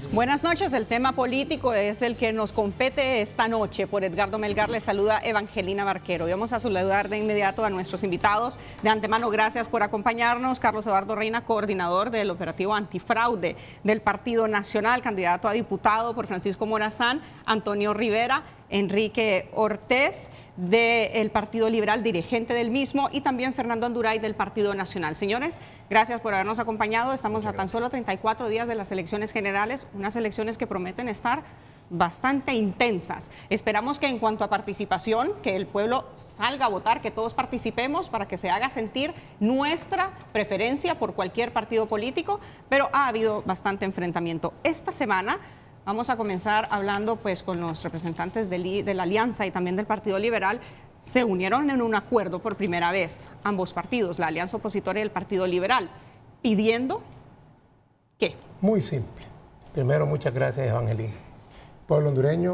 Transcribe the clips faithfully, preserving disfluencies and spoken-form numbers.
Buenas noches, el tema político es el que nos compete esta noche. Por Edgardo Melgar les saluda Evangelina Barquero. Y vamos a saludar de inmediato a nuestros invitados. De antemano, gracias por acompañarnos. Carlos Eduardo Reina, coordinador del operativo antifraude del Partido Nacional, candidato a diputado por Francisco Morazán. Antonio Rivera, Enrique Ortiz, del Partido Liberal, dirigente del mismo, y también Fernando Anduray, del Partido Nacional. Señores, gracias por habernos acompañado. Estamos a tan solo treinta y cuatro días de las elecciones generales, unas elecciones que prometen estar bastante intensas. Esperamos que en cuanto a participación, que el pueblo salga a votar, que todos participemos para que se haga sentir nuestra preferencia por cualquier partido político, pero ha habido bastante enfrentamiento. Esta semana vamos a comenzar hablando pues con los representantes de, de la Alianza y también del Partido Liberal. Se unieron en un acuerdo por primera vez ambos partidos, la Alianza Opositora y el Partido Liberal, pidiendo ¿qué? Muy simple. Primero, muchas gracias, Evangelina. Pueblo hondureño,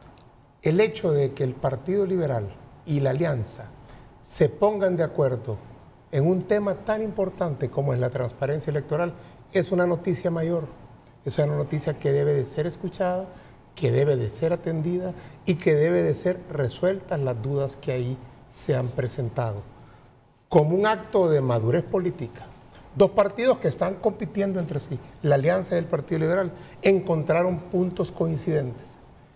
el hecho de que el Partido Liberal y la Alianza se pongan de acuerdo en un tema tan importante como es la transparencia electoral es una noticia mayor. Es una noticia que debe de ser escuchada, que debe de ser atendida y que debe de ser resueltas las dudas que ahí se han presentado. Como un acto de madurez política, dos partidos que están compitiendo entre sí, la Alianza y el Partido Liberal, encontraron puntos coincidentes.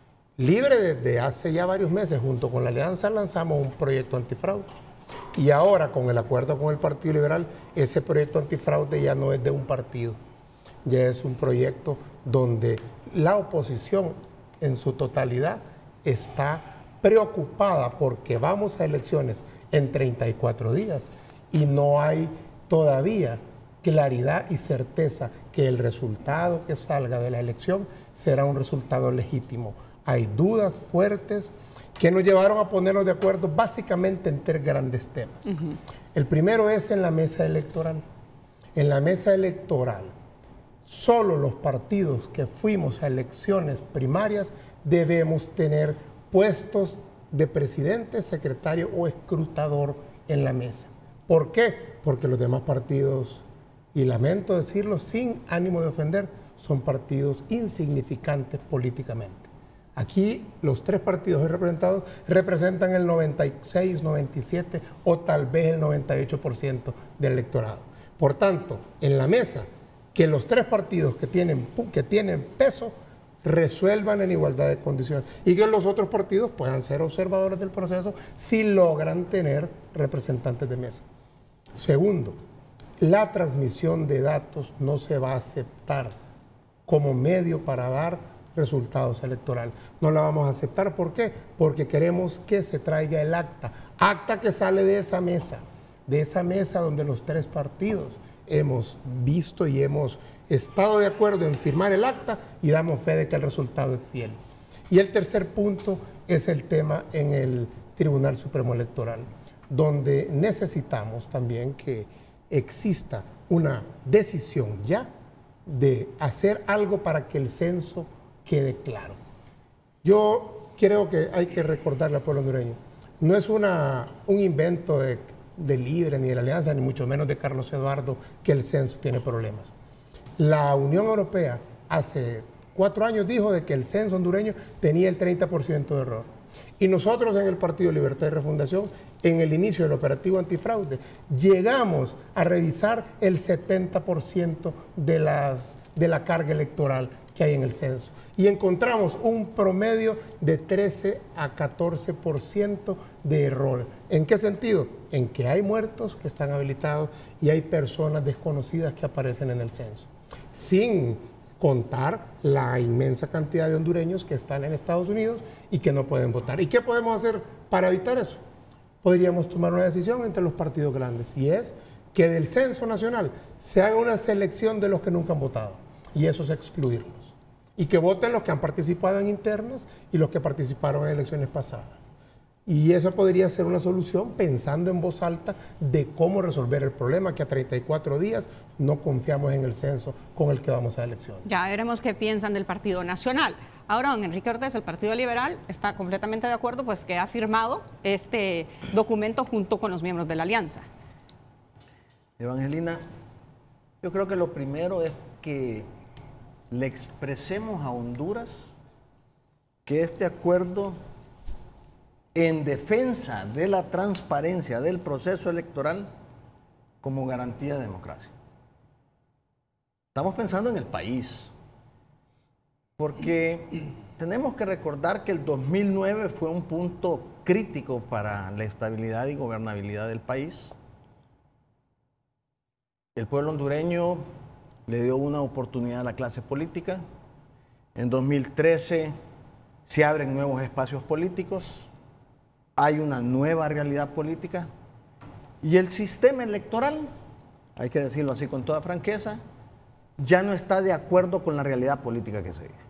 Libre desde hace ya varios meses, junto con la Alianza, lanzamos un proyecto antifraude. Y ahora, con el acuerdo con el Partido Liberal, ese proyecto antifraude ya no es de un partido. Ya es un proyecto donde la oposición en su totalidad está preocupada porque vamos a elecciones en treinta y cuatro días y no hay todavía claridad y certeza que el resultado que salga de la elección será un resultado legítimo. Hay dudas fuertes que nos llevaron a ponernos de acuerdo básicamente en tres grandes temas. Uh-huh. El primero es en la mesa electoral. En la mesa electoral, solo los partidos que fuimos a elecciones primarias debemos tener puestos de presidente, secretario o escrutador en la mesa. ¿Por qué? Porque los demás partidos, y lamento decirlo sin ánimo de ofender, son partidos insignificantes políticamente. Aquí los tres partidos representados representan el noventa y seis, noventa y siete o tal vez el noventa y ocho por ciento del electorado. Por tanto, en la mesa, que los tres partidos que tienen, que tienen peso resuelvan en igualdad de condiciones y que los otros partidos puedan ser observadores del proceso si logran tener representantes de mesa. Segundo, la transmisión de datos no se va a aceptar como medio para dar resultados electorales. No la vamos a aceptar. ¿Por qué? Porque queremos que se traiga el acta. Acta que sale de esa mesa, de esa mesa donde los tres partidos hemos visto y hemos estado de acuerdo en firmar el acta y damos fe de que el resultado es fiel. Y el tercer punto es el tema en el Tribunal Supremo Electoral, donde necesitamos también que exista una decisión ya de hacer algo para que el censo quede claro. Yo creo que hay que recordarle al pueblo hondureño, no es una, un invento de, de Libre ni de la Alianza, ni mucho menos de Carlos Eduardo, que el censo tiene problemas. La Unión Europea hace cuatro años dijo de que el censo hondureño tenía el treinta por ciento de error. Y nosotros en el Partido Libertad y Refundación, en el inicio del operativo antifraude, llegamos a revisar el setenta por ciento de, las, de la carga electoral que hay en el censo. Y encontramos un promedio de trece a catorce por ciento de error. ¿En qué sentido? En que hay muertos que están habilitados y hay personas desconocidas que aparecen en el censo. Sin contar la inmensa cantidad de hondureños que están en Estados Unidos y que no pueden votar. ¿Y qué podemos hacer para evitar eso? Podríamos tomar una decisión entre los partidos grandes, y es que del censo nacional se haga una selección de los que nunca han votado, y eso es excluirlos. Y que voten los que han participado en internas y los que participaron en elecciones pasadas. Y esa podría ser una solución pensando en voz alta de cómo resolver el problema, que a treinta y cuatro días no confiamos en el censo con el que vamos a elecciones. Ya veremos qué piensan del Partido Nacional. Ahora, don Enrique Ortiz, el Partido Liberal está completamente de acuerdo, pues que ha firmado este documento junto con los miembros de la Alianza. Evangelina, yo creo que lo primero es que le expresemos a Honduras que este acuerdo, en defensa de la transparencia del proceso electoral, como garantía de democracia. Estamos pensando en el país, porque tenemos que recordar que el dos mil nueve fue un punto crítico para la estabilidad y gobernabilidad del país. El pueblo hondureño le dio una oportunidad a la clase política. En dos mil trece se abren nuevos espacios políticos, hay una nueva realidad política y el sistema electoral, hay que decirlo así con toda franqueza, ya no está de acuerdo con la realidad política que se vive.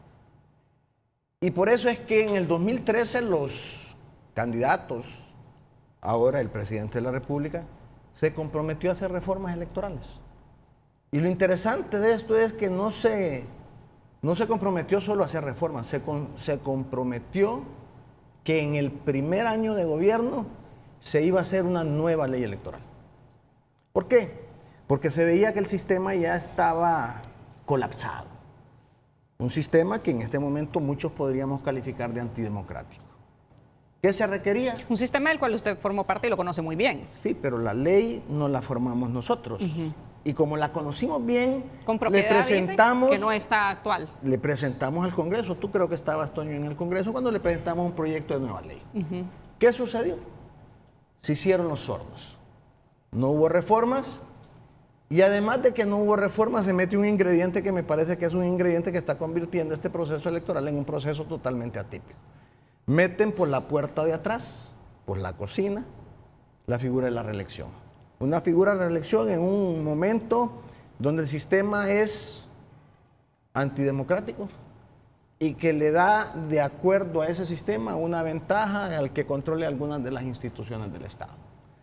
Y por eso es que en el dos mil trece los candidatos, ahora el presidente de la República, se comprometió a hacer reformas electorales. Y lo interesante de esto es que no se, no se comprometió solo a hacer reformas, se, con, se comprometió que en el primer año de gobierno se iba a hacer una nueva ley electoral. ¿Por qué? Porque se veía que el sistema ya estaba colapsado. Un sistema que en este momento muchos podríamos calificar de antidemocrático. ¿Qué se requería? Un sistema del cual usted formó parte y lo conoce muy bien. Sí, pero la ley no la formamos nosotros. Uh-huh. Y como la conocimos bien, con propiedad, le presentamos... dice que no está actual. Le presentamos al Congreso. Tú creo que estabas, Toño, en el Congreso cuando le presentamos un proyecto de nueva ley. Uh-huh. ¿Qué sucedió? Se hicieron los sordos. No hubo reformas. Y además de que no hubo reformas, se mete un ingrediente que me parece que es un ingrediente que está convirtiendo este proceso electoral en un proceso totalmente atípico. Meten por la puerta de atrás, por la cocina, la figura de la reelección. Una figura de reelección en un momento donde el sistema es antidemocrático y que le da, de acuerdo a ese sistema, una ventaja al que controle algunas de las instituciones del Estado.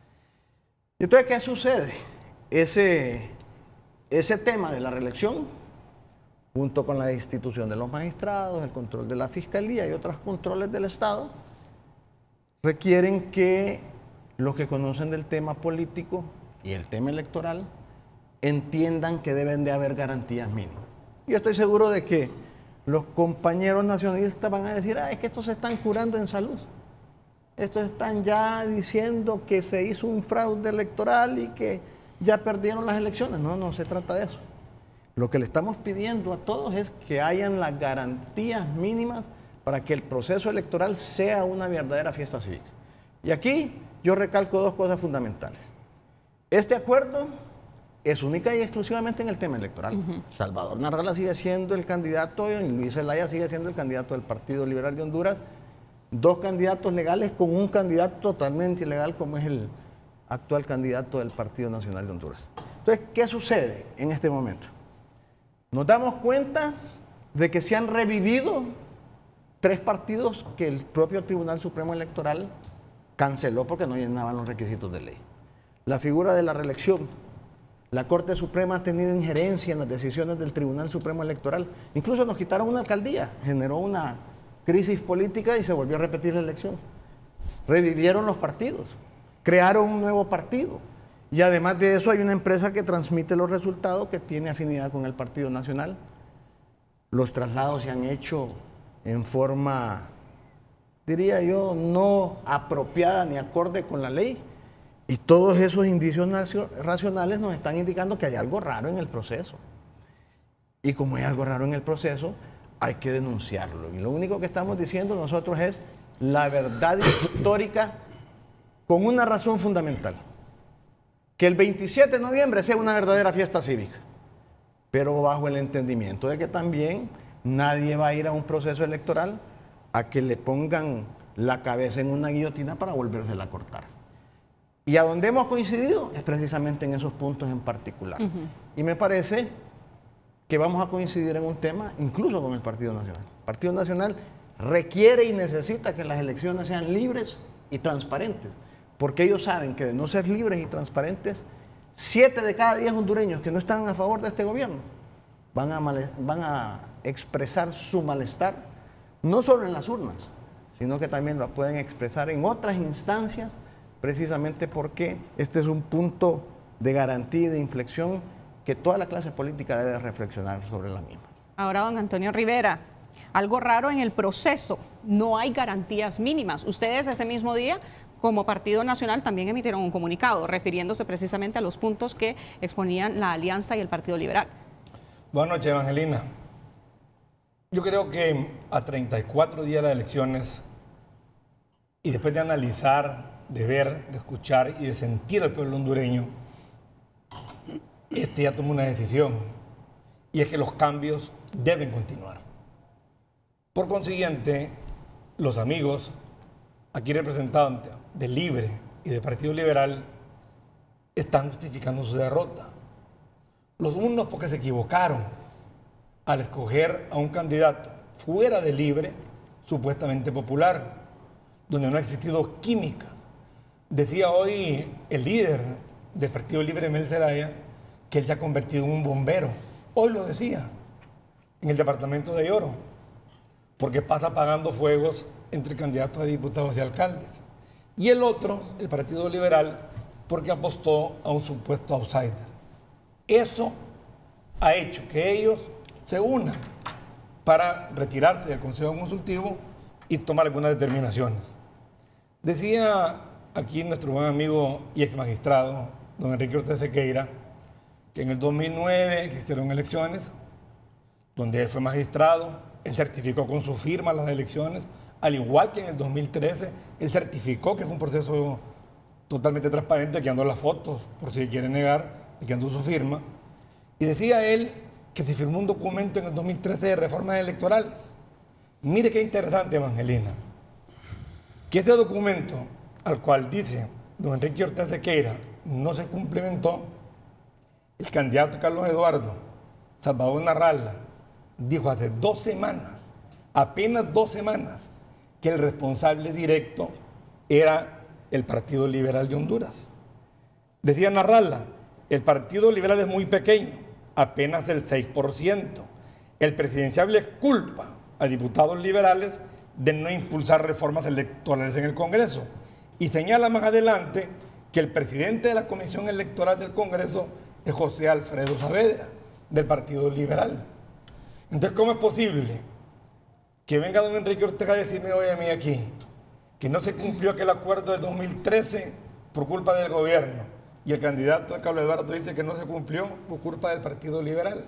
¿Y entonces qué sucede? Ese, ese tema de la reelección, junto con la destitución de los magistrados, el control de la fiscalía y otros controles del Estado, requieren que los que conocen del tema político y el tema electoral entiendan que deben de haber garantías mínimas. Yo estoy seguro de que los compañeros nacionalistas van a decir, ah, es que estos se están curando en salud. Estos están ya diciendo que se hizo un fraude electoral y que ya perdieron las elecciones. No, no se trata de eso. Lo que le estamos pidiendo a todos es que hayan las garantías mínimas para que el proceso electoral sea una verdadera fiesta cívica. Y aquí yo recalco dos cosas fundamentales. Este acuerdo es única y exclusivamente en el tema electoral. Uh-huh. Salvador Narrala sigue siendo el candidato y Luis Zelaya sigue siendo el candidato del Partido Liberal de Honduras. Dos candidatos legales con un candidato totalmente ilegal como es el actual candidato del Partido Nacional de Honduras. Entonces, ¿qué sucede en este momento? Nos damos cuenta de que se han revivido tres partidos que el propio Tribunal Supremo Electoral canceló porque no llenaban los requisitos de ley. La figura de la reelección. La Corte Suprema ha tenido injerencia en las decisiones del Tribunal Supremo Electoral. Incluso nos quitaron una alcaldía, generó una crisis política y se volvió a repetir la elección. Revivieron los partidos, crearon un nuevo partido. Y además de eso hay una empresa que transmite los resultados que tiene afinidad con el Partido Nacional. Los traslados se han hecho en forma, diría yo, no apropiada ni acorde con la ley. Y todos esos indicios racionales nos están indicando que hay algo raro en el proceso. Y como hay algo raro en el proceso, hay que denunciarlo. Y lo único que estamos diciendo nosotros es la verdad histórica con una razón fundamental. Que el veintisiete de noviembre sea una verdadera fiesta cívica, pero bajo el entendimiento de que también nadie va a ir a un proceso electoral a que le pongan la cabeza en una guillotina para volvérsela a cortar. Y a donde hemos coincidido es precisamente en esos puntos en particular. Uh-huh. Y me parece que vamos a coincidir en un tema incluso con el Partido Nacional. El Partido Nacional requiere y necesita que las elecciones sean libres y transparentes, porque ellos saben que de no ser libres y transparentes, siete de cada diez hondureños que no están a favor de este gobierno van a, male, van a expresar su malestar, no solo en las urnas, sino que también lo pueden expresar en otras instancias, precisamente porque este es un punto de garantía y de inflexión que toda la clase política debe reflexionar sobre la misma. Ahora, don Antonio Rivera, algo raro en el proceso, no hay garantías mínimas. Ustedes ese mismo día, como Partido Nacional, también emitieron un comunicado refiriéndose precisamente a los puntos que exponían la Alianza y el Partido Liberal. Buenas noches, Evangelina. Yo creo que a treinta y cuatro días de las elecciones y después de analizar, de ver, de escuchar y de sentir al pueblo hondureño, este ya tomó una decisión, y es que los cambios deben continuar. Por consiguiente, los amigos aquí representantes de Libre y del Partido Liberal están justificando su derrota. Los unos porque se equivocaron al escoger a un candidato fuera de Libre, supuestamente popular, donde no ha existido química. Decía hoy el líder del Partido Libre, Mel Zelaya, que él se ha convertido en un bombero. Hoy lo decía, en el departamento de Lloro, porque pasa apagando fuegos entre candidatos a diputados y alcaldes. Y el otro, el Partido Liberal, porque apostó a un supuesto outsider. Eso ha hecho que ellos se unan para retirarse del Consejo Consultivo y tomar algunas determinaciones. Decía aquí nuestro buen amigo y ex magistrado, don Enrique Ortega Sequeira, que en el dos mil nueve existieron elecciones donde él fue magistrado, él certificó con su firma las elecciones, al igual que en el dos mil trece, él certificó que fue un proceso totalmente transparente, que andó las fotos, por si quiere negar, que andó su firma. Y decía él que se firmó un documento en el dos mil trece de reformas electorales. Mire qué interesante, Evangelina, que ese documento, al cual dice don Enrique Ortega Sequeira, no se cumplimentó. El candidato Carlos Eduardo Salvador Narrala dijo hace dos semanas, apenas dos semanas, que el responsable directo era el Partido Liberal de Honduras. Decía Narrala, el Partido Liberal es muy pequeño, apenas el seis por ciento. El presidenciable culpa a diputados liberales de no impulsar reformas electorales en el Congreso y señala más adelante que el presidente de la Comisión Electoral del Congreso es José Alfredo Saavedra, del Partido Liberal. Entonces, ¿cómo es posible que venga don Enrique Ortega a decirme hoy a mí aquí que no se cumplió aquel acuerdo del dos mil trece por culpa del gobierno y el candidato de Carlos Eduardo dice que no se cumplió por culpa del Partido Liberal?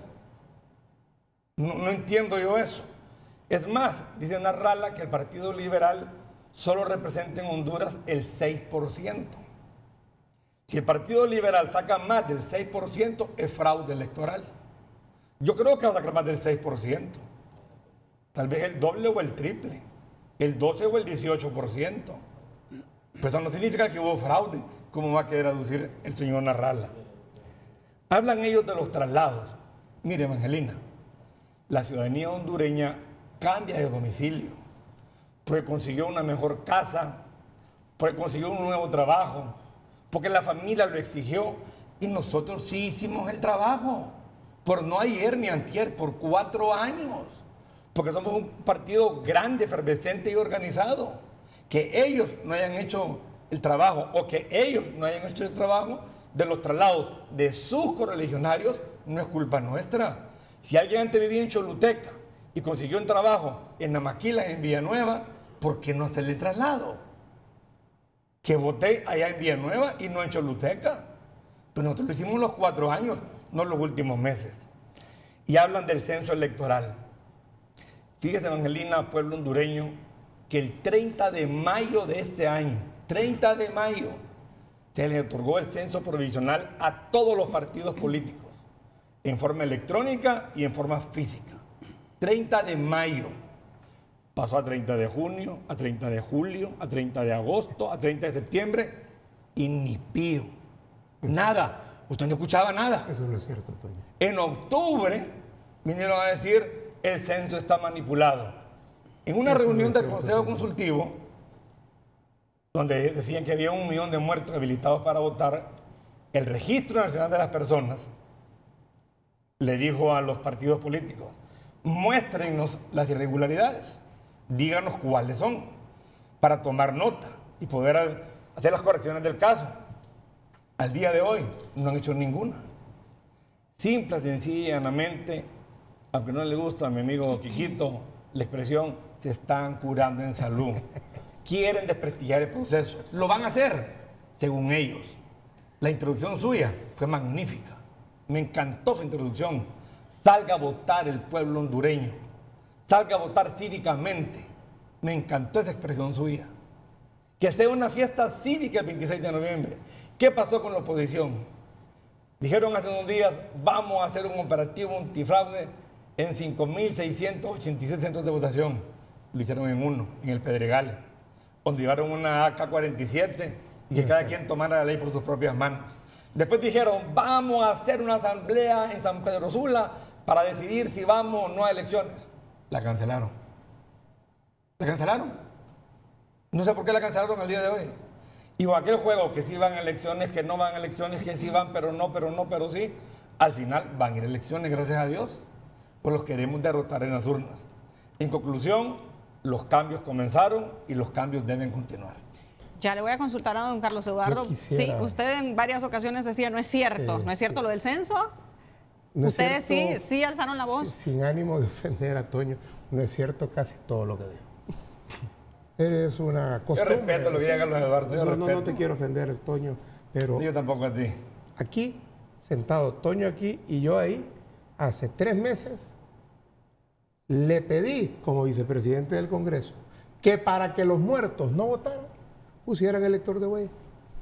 No, no entiendo yo eso. Es más, dice Narrala que el Partido Liberal solo representa en Honduras el seis por ciento. Si el Partido Liberal saca más del seis por ciento, es fraude electoral. Yo creo que va a sacar más del seis por ciento. Tal vez el doble o el triple. El doce o el dieciocho por ciento. Pero eso no significa que hubo fraude, como va a querer aducir el señor Narrala. Hablan ellos de los traslados. Mire, Evangelina, la ciudadanía hondureña cambia de domicilio, porque consiguió una mejor casa, porque consiguió un nuevo trabajo, porque la familia lo exigió y nosotros sí hicimos el trabajo, por no ayer ni antier, por cuatro años, porque somos un partido grande, efervescente y organizado. Que ellos no hayan hecho el trabajo o que ellos no hayan hecho el trabajo de los traslados de sus correligionarios no es culpa nuestra. Si alguien antes vivía en Choluteca y consiguió un trabajo en Namaquilas, en Villanueva, ¿por qué no hacerle el traslado? Que voté allá en Villanueva y no en Choluteca. Pero nosotros lo hicimos los cuatro años, no los últimos meses. Y hablan del censo electoral. Fíjese, Evangelina, pueblo hondureño, que el treinta de mayo de este año, treinta de mayo, se les otorgó el censo provisional a todos los partidos políticos, en forma electrónica y en forma física. treinta de mayo. Pasó a treinta de junio, a treinta de julio, a treinta de agosto, a treinta de septiembre y ni pío. Nada. Usted no escuchaba nada. Eso no es cierto, Antonio. En octubre vinieron a decir el censo está manipulado. En una Eso reunión no del Consejo Antonio. Consultivo, donde decían que había un millón de muertos habilitados para votar, el Registro Nacional de las Personas le dijo a los partidos políticos, muéstrennos las irregularidades, díganos cuáles son, para tomar nota y poder hacer las correcciones del caso. Al día de hoy no han hecho ninguna. Simple, sencilla y llanamente aunque no le gusta a mi amigo Quiquito, la expresión se están curando en salud. Quieren desprestigiar el proceso. Lo van a hacer, según ellos. La introducción suya fue magnífica. Me encantó su introducción. Salga a votar el pueblo hondureño. Salga a votar cívicamente. Me encantó esa expresión suya. Que sea una fiesta cívica el veintiséis de noviembre. ¿Qué pasó con la oposición? Dijeron hace unos días, vamos a hacer un operativo antifraude en cinco mil seiscientos ochenta y siete centros de votación. Lo hicieron en uno, en el Pedregal, donde llevaron una A K cuarenta y siete y que cada quien tomara la ley por sus propias manos. Después dijeron, vamos a hacer una asamblea en San Pedro Sula para decidir si vamos o no a elecciones. La cancelaron. La cancelaron. No sé por qué la cancelaron el día de hoy. Y con aquel juego que sí van a elecciones, que no van a elecciones, que sí van, pero no, pero no, pero sí, al final van a ir a elecciones, gracias a Dios, pues los queremos derrotar en las urnas. En conclusión, los cambios comenzaron y los cambios deben continuar. Ya le voy a consultar a don Carlos Eduardo. Sí, usted en varias ocasiones decía, no es cierto, sí, no es cierto sí. Lo del censo. No Ustedes cierto, sí, sí alzaron la voz. Sin ánimo de ofender a Toño, no es cierto casi todo lo que dijo. Eres una costumbre. Yo respeto lo que diga Carlos Eduardo. Yo no, no, no te quiero ofender, Toño, pero... Yo tampoco a ti. Aquí, sentado Toño aquí y yo ahí, hace tres meses, le pedí, como vicepresidente del Congreso, que para que los muertos no votaran, pusieran elector de huella.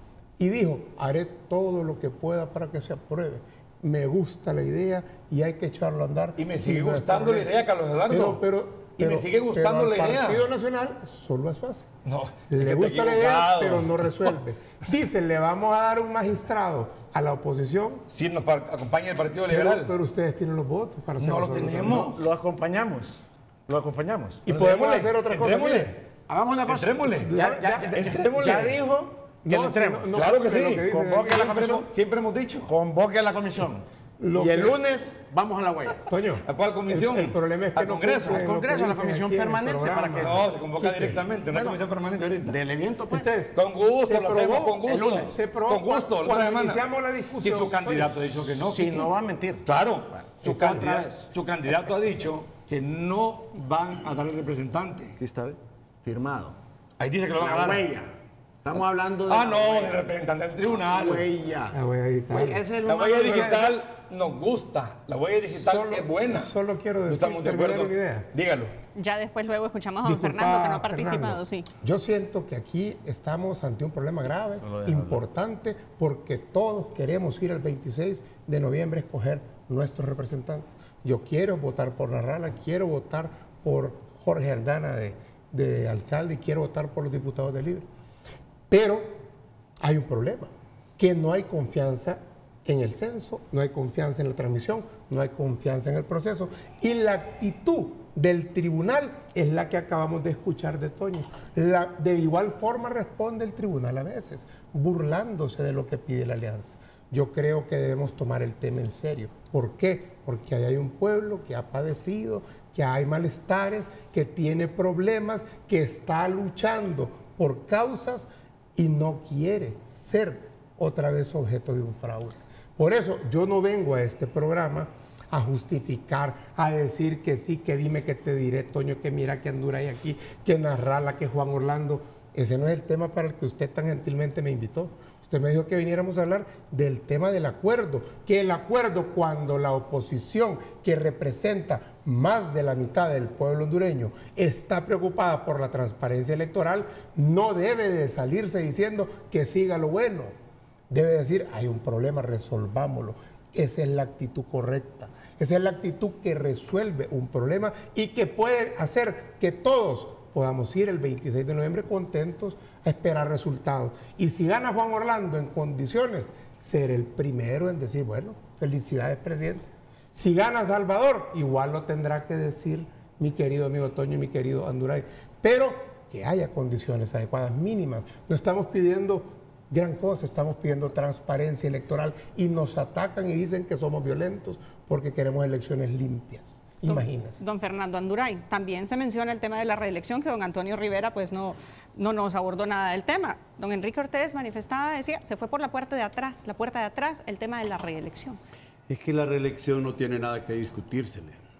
Y dijo, haré todo lo que pueda para que se apruebe. Me gusta la idea y hay que echarlo a andar. Y me sigue gustando la idea, Carlos Eduardo. Pero, pero, y pero, me sigue gustando la idea. El Partido Nacional solo eso hace. No, le gusta la idea, pero no resuelve. Dicen, le vamos a dar un magistrado a la oposición. Sí, nos acompaña el Partido Liberal. Pero, pero ustedes tienen los votos para hacer No los tenemos. No, lo acompañamos. Lo acompañamos. Y podemos hacer otra cosa. Entrémosle. Hagamos una cosa. Entrémosle. Ya, ya, ya, entrémosle. ya dijo que no, entremos. No, no, claro que sí. Que Convoque a la comisión. Siempre hemos dicho. Convoque a la comisión. Lo y el que... lunes vamos a la huella. Toño, ¿a cuál comisión? El, el problema es que al Congreso. Al Congreso, a la comisión permanente para que. No, se convoca directamente, no hay comisión permanente ahorita. Del evento, pues. Ustedes, con gusto, lo hacemos con gusto. Lunes, se probó con gusto, cuando iniciamos la discusión. Si su candidato ha dicho que no. Si no va a mentir. Claro, su candidato, su candidato ha dicho que no van a dar el representante. Aquí está, firmado. Ahí dice que lo van a dar. La huella. Estamos hablando de. Ah, no, del representante del tribunal. La huella. La huella digital. La huella digital nos gusta. La huella digital solo, es buena. Solo quiero decir, estamos de acuerdo. Una idea. Dígalo. Ya después luego escuchamos a don Disculpa, Fernando, que no ha participado, Fernando, sí. Yo siento que aquí estamos ante un problema grave, no importante, hablar. Porque todos queremos ir el veintiséis de noviembre a escoger nuestros representantes. Yo quiero votar por Narrala, quiero votar por Jorge Aldana de, de alcalde y quiero votar por los diputados de Libre. Pero hay un problema, que no hay confianza en el censo, no hay confianza en la transmisión, no hay confianza en el proceso. Y la actitud del tribunal es la que acabamos de escuchar de Toño. La, de igual forma responde el tribunal a veces, burlándose de lo que pide la alianza. Yo creo que debemos tomar el tema en serio. ¿Por qué? Porque ahí hay un pueblo que ha padecido, que hay malestares, que tiene problemas, que está luchando por causas y no quiere ser otra vez objeto de un fraude. Por eso yo no vengo a este programa a justificar, a decir que sí, que dime que te diré, Toño, que mira que Andura hay aquí, que Narrala, que Juan Orlando. Ese no es el tema para el que usted tan gentilmente me invitó. Usted me dijo que viniéramos a hablar del tema del acuerdo, que el acuerdo cuando la oposición que representa más de la mitad del pueblo hondureño está preocupada por la transparencia electoral, no debe de salirse diciendo que siga lo bueno. Debe decir, hay un problema, resolvámoslo. Esa es la actitud correcta. Esa es la actitud que resuelve un problema y que puede hacer que todos podamos ir el veintiséis de noviembre contentos a esperar resultados. Y si gana Juan Orlando en condiciones, ser el primero en decir, bueno, felicidades, presidente. Si gana Salvador, igual lo tendrá que decir mi querido amigo Toño y mi querido Anduray. Pero que haya condiciones adecuadas, mínimas. No estamos pidiendo gran cosa, estamos pidiendo transparencia electoral y nos atacan y dicen que somos violentos porque queremos elecciones limpias. Imagínese. Don, don Fernando Anduray, también se menciona el tema de la reelección, que don Antonio Rivera pues no, no nos abordó nada del tema. Don Enrique Ortiz manifestaba, decía, se fue por la puerta de atrás, la puerta de atrás, el tema de la reelección. Es que la reelección no tiene nada que discutírsele.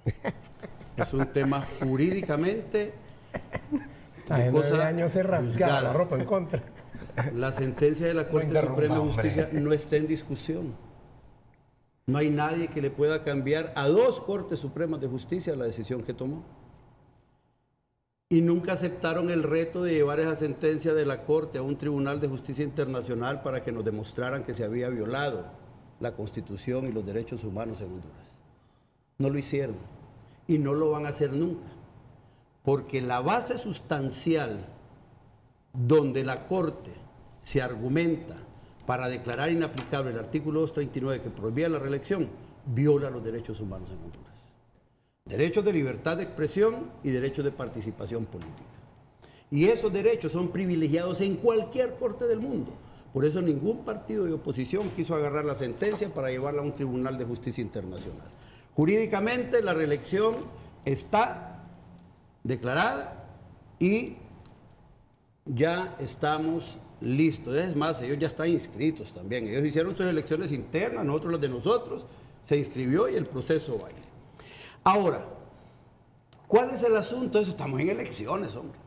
Es un tema jurídicamente... Hace nueve años se rasgaba la ropa en contra. La sentencia de la Corte Suprema de Justicia no está en discusión. No hay nadie que le pueda cambiar a dos Cortes Supremas de Justicia la decisión que tomó. Y nunca aceptaron el reto de llevar esa sentencia de la Corte a un Tribunal de Justicia Internacional para que nos demostraran que se había violado la Constitución y los derechos humanos en Honduras. No lo hicieron y no lo van a hacer nunca, porque la base sustancial donde la Corte se argumenta para declarar inaplicable el artículo doscientos treinta y nueve que prohibía la reelección, viola los derechos humanos en Honduras. Derechos de libertad de expresión y derechos de participación política. Y esos derechos son privilegiados en cualquier corte del mundo. Por eso ningún partido de oposición quiso agarrar la sentencia para llevarla a un tribunal de justicia internacional. Jurídicamente la reelección está declarada y ya estamos listos. Es más, ellos ya están inscritos también. Ellos hicieron sus elecciones internas, nosotros las de nosotros, se inscribió y el proceso va a ir. Ahora, ¿cuál es el asunto? Eso, estamos en elecciones, hombre.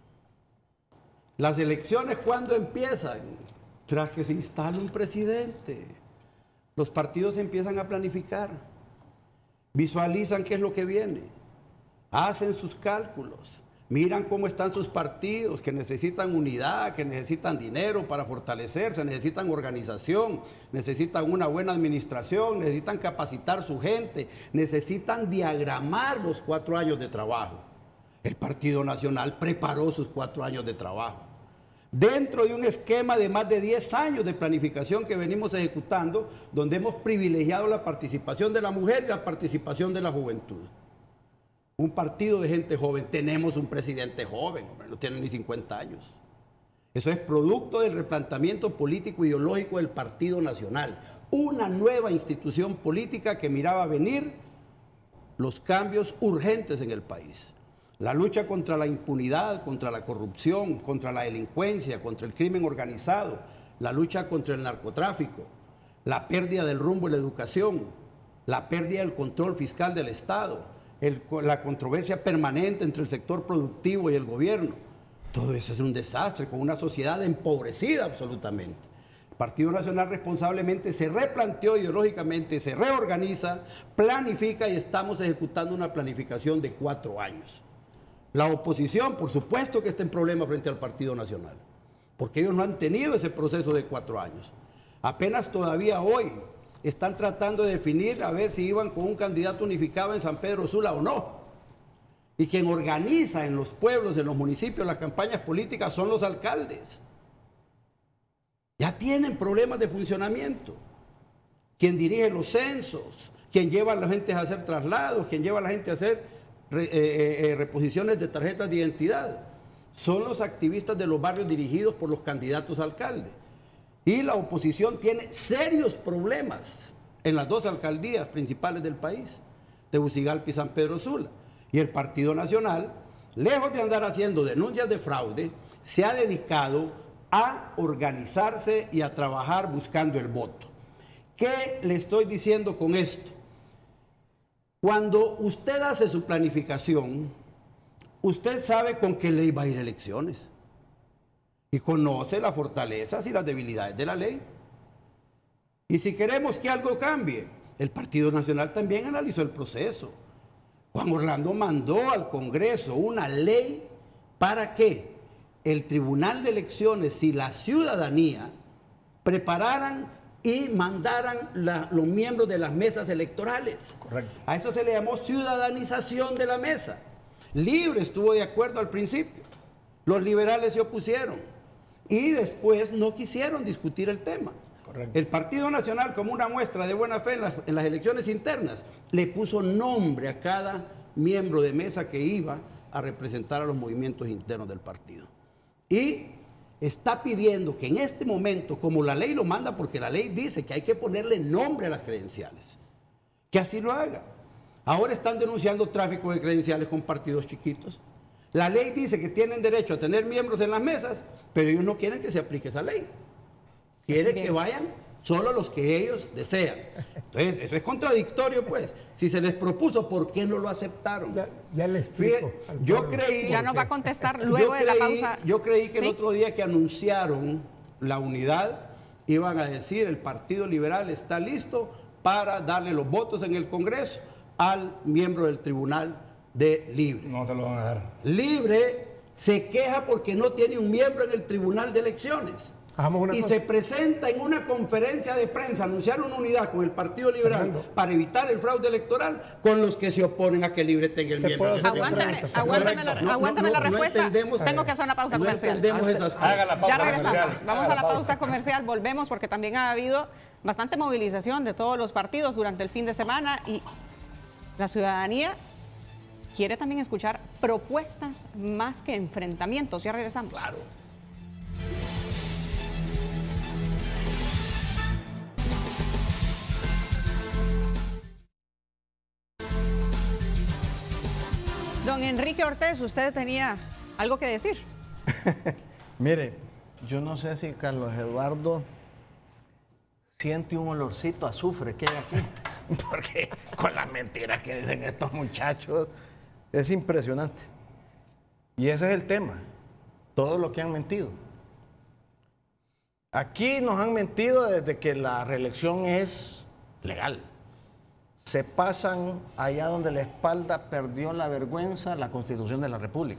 Las elecciones, ¿cuándo empiezan? Tras que se instale un presidente. Los partidos empiezan a planificar, visualizan qué es lo que viene, hacen sus cálculos, miran cómo están sus partidos, que necesitan unidad, que necesitan dinero para fortalecerse, necesitan organización, necesitan una buena administración, necesitan capacitar su gente, necesitan diagramar los cuatro años de trabajo. El Partido Nacional preparó sus cuatro años de trabajo, dentro de un esquema de más de diez años de planificación que venimos ejecutando, donde hemos privilegiado la participación de la mujer y la participación de la juventud. Un partido de gente joven. Tenemos un presidente joven, hombre, no tiene ni cincuenta años. Eso es producto del replanteamiento político ideológico del Partido Nacional. Una nueva institución política que miraba venir los cambios urgentes en el país. La lucha contra la impunidad, contra la corrupción, contra la delincuencia, contra el crimen organizado, la lucha contra el narcotráfico, la pérdida del rumbo en la educación, la pérdida del control fiscal del Estado, El, la controversia permanente entre el sector productivo y el gobierno. Todo eso es un desastre, con una sociedad empobrecida absolutamente. El Partido Nacional responsablemente se replanteó ideológicamente, se reorganiza, planifica y estamos ejecutando una planificación de cuatro años. La oposición, por supuesto que está en problema frente al Partido Nacional, porque ellos no han tenido ese proceso de cuatro años. Apenas todavía hoy están tratando de definir a ver si iban con un candidato unificado en San Pedro Sula o no. Y quien organiza en los pueblos, en los municipios, las campañas políticas son los alcaldes. Ya tienen problemas de funcionamiento. Quien dirige los censos, quien lleva a la gente a hacer traslados, quien lleva a la gente a hacer re, eh, eh, reposiciones de tarjetas de identidad, son los activistas de los barrios dirigidos por los candidatos a alcalde. Y la oposición tiene serios problemas en las dos alcaldías principales del país, Tegucigalpa y San Pedro Sula. Y el Partido Nacional, lejos de andar haciendo denuncias de fraude, se ha dedicado a organizarse y a trabajar buscando el voto. ¿Qué le estoy diciendo con esto? Cuando usted hace su planificación, usted sabe con qué ley va a ir a elecciones. Y conoce las fortalezas y las debilidades de la ley. Y si queremos que algo cambie, el Partido Nacional también analizó el proceso. Juan Orlando mandó al Congreso una ley para que el Tribunal de Elecciones y la ciudadanía prepararan y mandaran la, los miembros de las mesas electorales. Correcto. A eso se le llamó ciudadanización de la mesa. Libre estuvo de acuerdo al principio. Los liberales se opusieron. Y después no quisieron discutir el tema. Correcto. El Partido Nacional, como una muestra de buena fe en las, en las elecciones internas, le puso nombre a cada miembro de mesa que iba a representar a los movimientos internos del partido. Y está pidiendo que en este momento, como la ley lo manda, porque la ley dice que hay que ponerle nombre a las credenciales, que así lo haga. Ahora están denunciando tráfico de credenciales con partidos chiquitos. La ley dice que tienen derecho a tener miembros en las mesas, pero ellos no quieren que se aplique esa ley. Quieren Bien. que vayan solo los que ellos desean. Entonces, eso es contradictorio, pues. Si se les propuso, ¿por qué no lo aceptaron? Ya, ya le explico. Fíjate, yo creí... Ya nos va a contestar luego creí, de la pausa. Yo creí que ¿Sí? el otro día que anunciaron la unidad, iban a decir, el Partido Liberal está listo para darle los votos en el Congreso al miembro del Tribunal de Libre. No te lo van a dar. Libre se queja porque no tiene un miembro en el Tribunal de Elecciones. Hagamos una y cosa. se presenta en una conferencia de prensa, anunciar una unidad con el Partido Liberal Fernando. para evitar el fraude electoral con los que se oponen a que Libre tenga el Te miembro. puedo del hacer Tribunal. Aguántame, Correcto. aguántame, la, Correcto. No, aguántame no, la no respuesta. entendemos- Tengo que hacer una pausa no comercial. entendemos esas cosas. Haga la pausa Ya regresamos. comercial. Vamos Haga a la pausa pausa. comercial, volvemos porque también ha habido bastante movilización de todos los partidos durante el fin de semana y la ciudadanía quiere también escuchar propuestas más que enfrentamientos. Ya regresamos. Claro. Don Enrique Ortiz, usted tenía algo que decir. Mire, yo no sé si Carlos Eduardo siente un olorcito a azufre que hay aquí, porque con las mentiras que dicen estos muchachos es impresionante. Y ese es el tema, todo lo que han mentido. Aquí nos han mentido desde que la reelección es legal. Se pasan allá donde la espalda perdió la vergüenza, la Constitución de la República.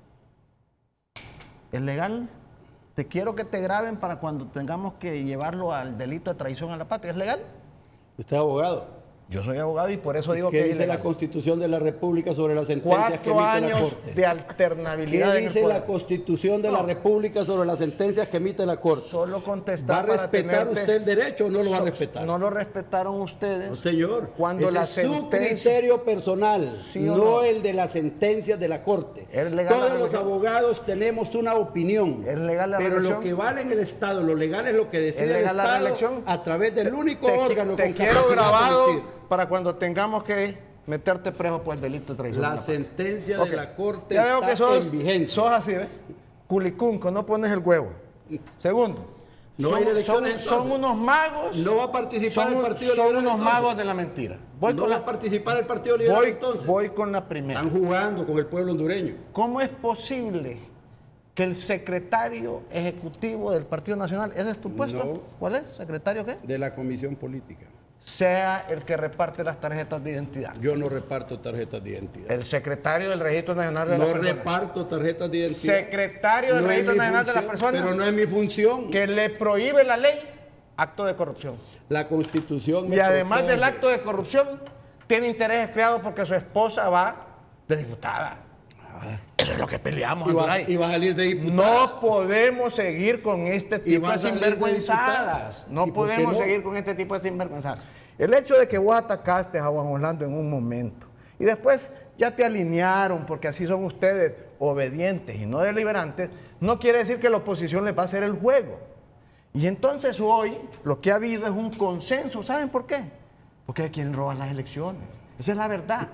¿Es legal? Te quiero que te graben para cuando tengamos que llevarlo al delito de traición a la patria. ¿Es legal? Usted es abogado. Yo soy abogado y por eso digo ¿Qué que es dice la ilegal. Constitución de la República sobre las sentencias que Cuatro emite la años Corte? de alternabilidad ¿Qué en el dice la poder. Constitución de la No. República sobre las sentencias que emite la Corte? Solo contestar ¿Va a para respetar tenerte- usted el derecho o no lo va a So- respetar? No lo respetaron ustedes. No, señor. Cuando Ese la es su sentencia- criterio personal, ¿Sí o no, no? el de las sentencias de la Corte. ¿Es legal la Todos los reelección? abogados tenemos una opinión. ¿Es legal la Pero reelección? lo que vale en el Estado, lo legal es lo que decide ¿Es el legal la Estado reelección? a través del único Te- órgano Te con quiero capacidad grabado política. para cuando tengamos que meterte preso por el delito de traición. a La la patria. sentencia Ok. de la Corte Ya veo está que sos, en vigencia. sos así, ¿ves? Culicunco, no pones el huevo. Segundo, No son, hay elecciones, son- son entonces. unos magos. No va a participar son, el Partido son Liberal, unos entonces. magos de la mentira. Voy no con va la, a participar el Partido Liberal voy, entonces. voy con la primera. Están jugando con el pueblo hondureño. ¿Cómo es posible que el secretario ejecutivo del Partido Nacional, ¿ese es tu puesto? No. ¿Cuál es? ¿Secretario qué? De la Comisión Política. Sea el que reparte las tarjetas de identidad. Yo no reparto tarjetas de identidad. El secretario del Registro Nacional de No las Personas. reparto tarjetas de identidad. Secretario del No es Registro mi Nacional de las función, Personas. Pero no es mi función. Que le prohíbe la ley acto de corrupción. La Constitución me Y además protege. del acto de corrupción, tiene intereses creados porque su esposa va de diputada. Eso es lo que peleamos, Y va, Anduray. y va a salir de diputado. No podemos seguir con este Y tipo va a de salir de sinvergüenzadas. diputada. No ¿Y por qué podemos no? seguir con este tipo de sinvergüenzadas. El hecho de que vos atacaste a Juan Orlando en un momento y después ya te alinearon porque así son ustedes obedientes y no deliberantes, no quiere decir que la oposición les va a hacer el juego. Y entonces hoy lo que ha habido es un consenso. ¿Saben por qué? Porque quieren robar las elecciones. Esa es la verdad.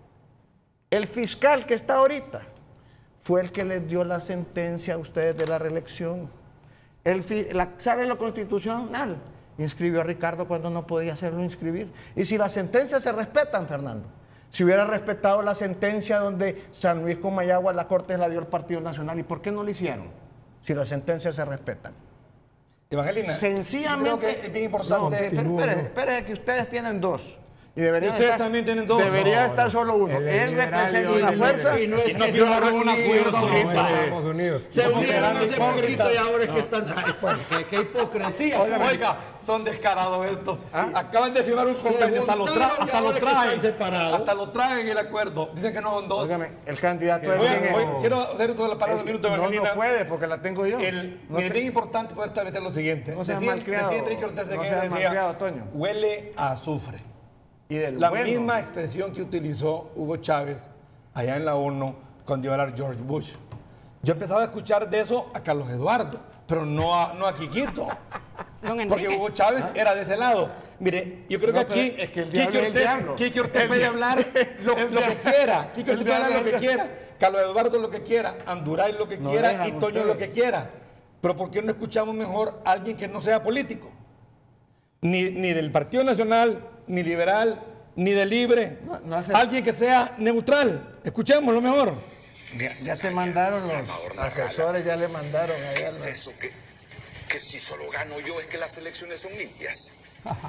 El fiscal que está ahorita fue el que les dio la sentencia a ustedes de la reelección. El fi- la, ¿Saben lo constitucional? Inscribió a Ricardo cuando no podía hacerlo inscribir. Y si las sentencias se respetan, Fernando, si hubiera respetado la sentencia donde San Luis con Mayagua la Corte la dio el Partido Nacional, ¿y por qué no lo hicieron? Si las sentencias se respetan. Evangelina, Sencillamente. yo creo que es bien No, importante. espere, continúa, espere, no. espere, que ustedes tienen dos. Y deberían Y ustedes estar- también tienen dos. Debería No, estar no. solo uno. El Él liberal representa y una el fuerza. Y no es Y no que firmaron se un han unido acuerdo ahorita. ahorita. Estamos unidos. Se Como unieron eran hace hipócritas. poquito y ahora es que están... Ay, pues, qué, qué hipocresía. Oiga, son descarados estos. Acaban de firmar un Se convenio, hasta lo, tra- juntaron y hasta lo ahora que traen. están separados. Hasta lo traen en el acuerdo. Dicen que no son dos. Óigame, el candidato es Oigan, bien- oigan, quiero hacer esto de la parada de un minuto, No, Evangelina. no puede porque la tengo yo. El, No mire, es te- bien importante poder establecer lo siguiente. No seas decía, malcriado. decía Enrique Ortiz de No que seas decía, malcriado, Toño. huele a azufre. y del La bueno. misma expresión que utilizó Hugo Chávez allá en la ONU cuando iba a hablar George Bush. Yo empezaba a escuchar de eso a Carlos Eduardo, pero no a, no a Quiquito. Don Enrique. Porque Hugo Chávez era de ese lado. Mire, yo creo No, que aquí pero es que el Quique diablo es el Ortez, diablo. Quique Ortez El puede di- hablar lo, el lo que diablo- quiera. Quique el Ortez puede hablar lo diablo que es el- quiera. Carlos Eduardo lo que quiera. Anduray lo que No quiera. dejan Y Toño ustedes. lo que quiera. Pero ¿por qué no escuchamos mejor a alguien que no sea político? Ni, ni del Partido Nacional, ni liberal, ni de libre. No, no hace... Alguien que sea neutral. Escuchemos lo mejor. Ya, ya te mandaron los asesores, ya le mandaron ¿Qué allá. es eso? Que, que si solo gano yo es que las elecciones son limpias.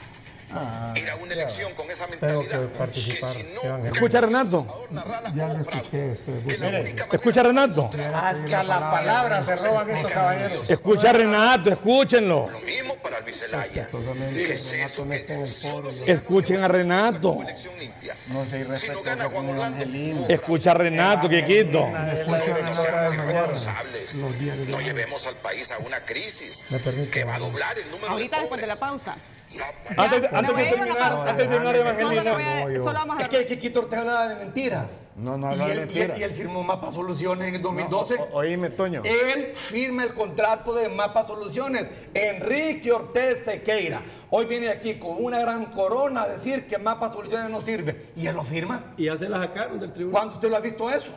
Ah, Ir a una elección con esa Tengo mentalidad. que participar. si no, Evangelina. Escucha, Renato. Ya lo escuché. Mire, escucha, Renato. hasta la palabra se roban estos caballeros. Escucha, Renato, escúchenlo. Lo mismo para Luis Zelaya. ¿Qué es eso? Que solo se Escuchen a Renato. gana elección limpia. No se Si no gana Juan Orlando, Escucha a Renato, Quiquito. responsables. No llevemos al país a una crisis que va a doblar el número Ahorita de después de la pobres. pausa. Antes, de- Ya, antes me de voy a ir a una terminar, pausa. antes de terminar, Solo, le Evangelina. voy a- solo vamos a Es que Quiquito Ortega hablaba de mentiras. No, no y habla de él, mentiras. y, él, y él firmó Mapa Soluciones en el dos mil doce. No, o- oíme, Toño. Él firma el contrato de Mapa Soluciones. Enrique Ortega Sequeira. Hoy viene aquí con una gran corona a decir que Mapa Soluciones no sirve. Y él lo firma. Y ya se la sacaron del tribunal. ¿Cuándo usted lo ha visto eso?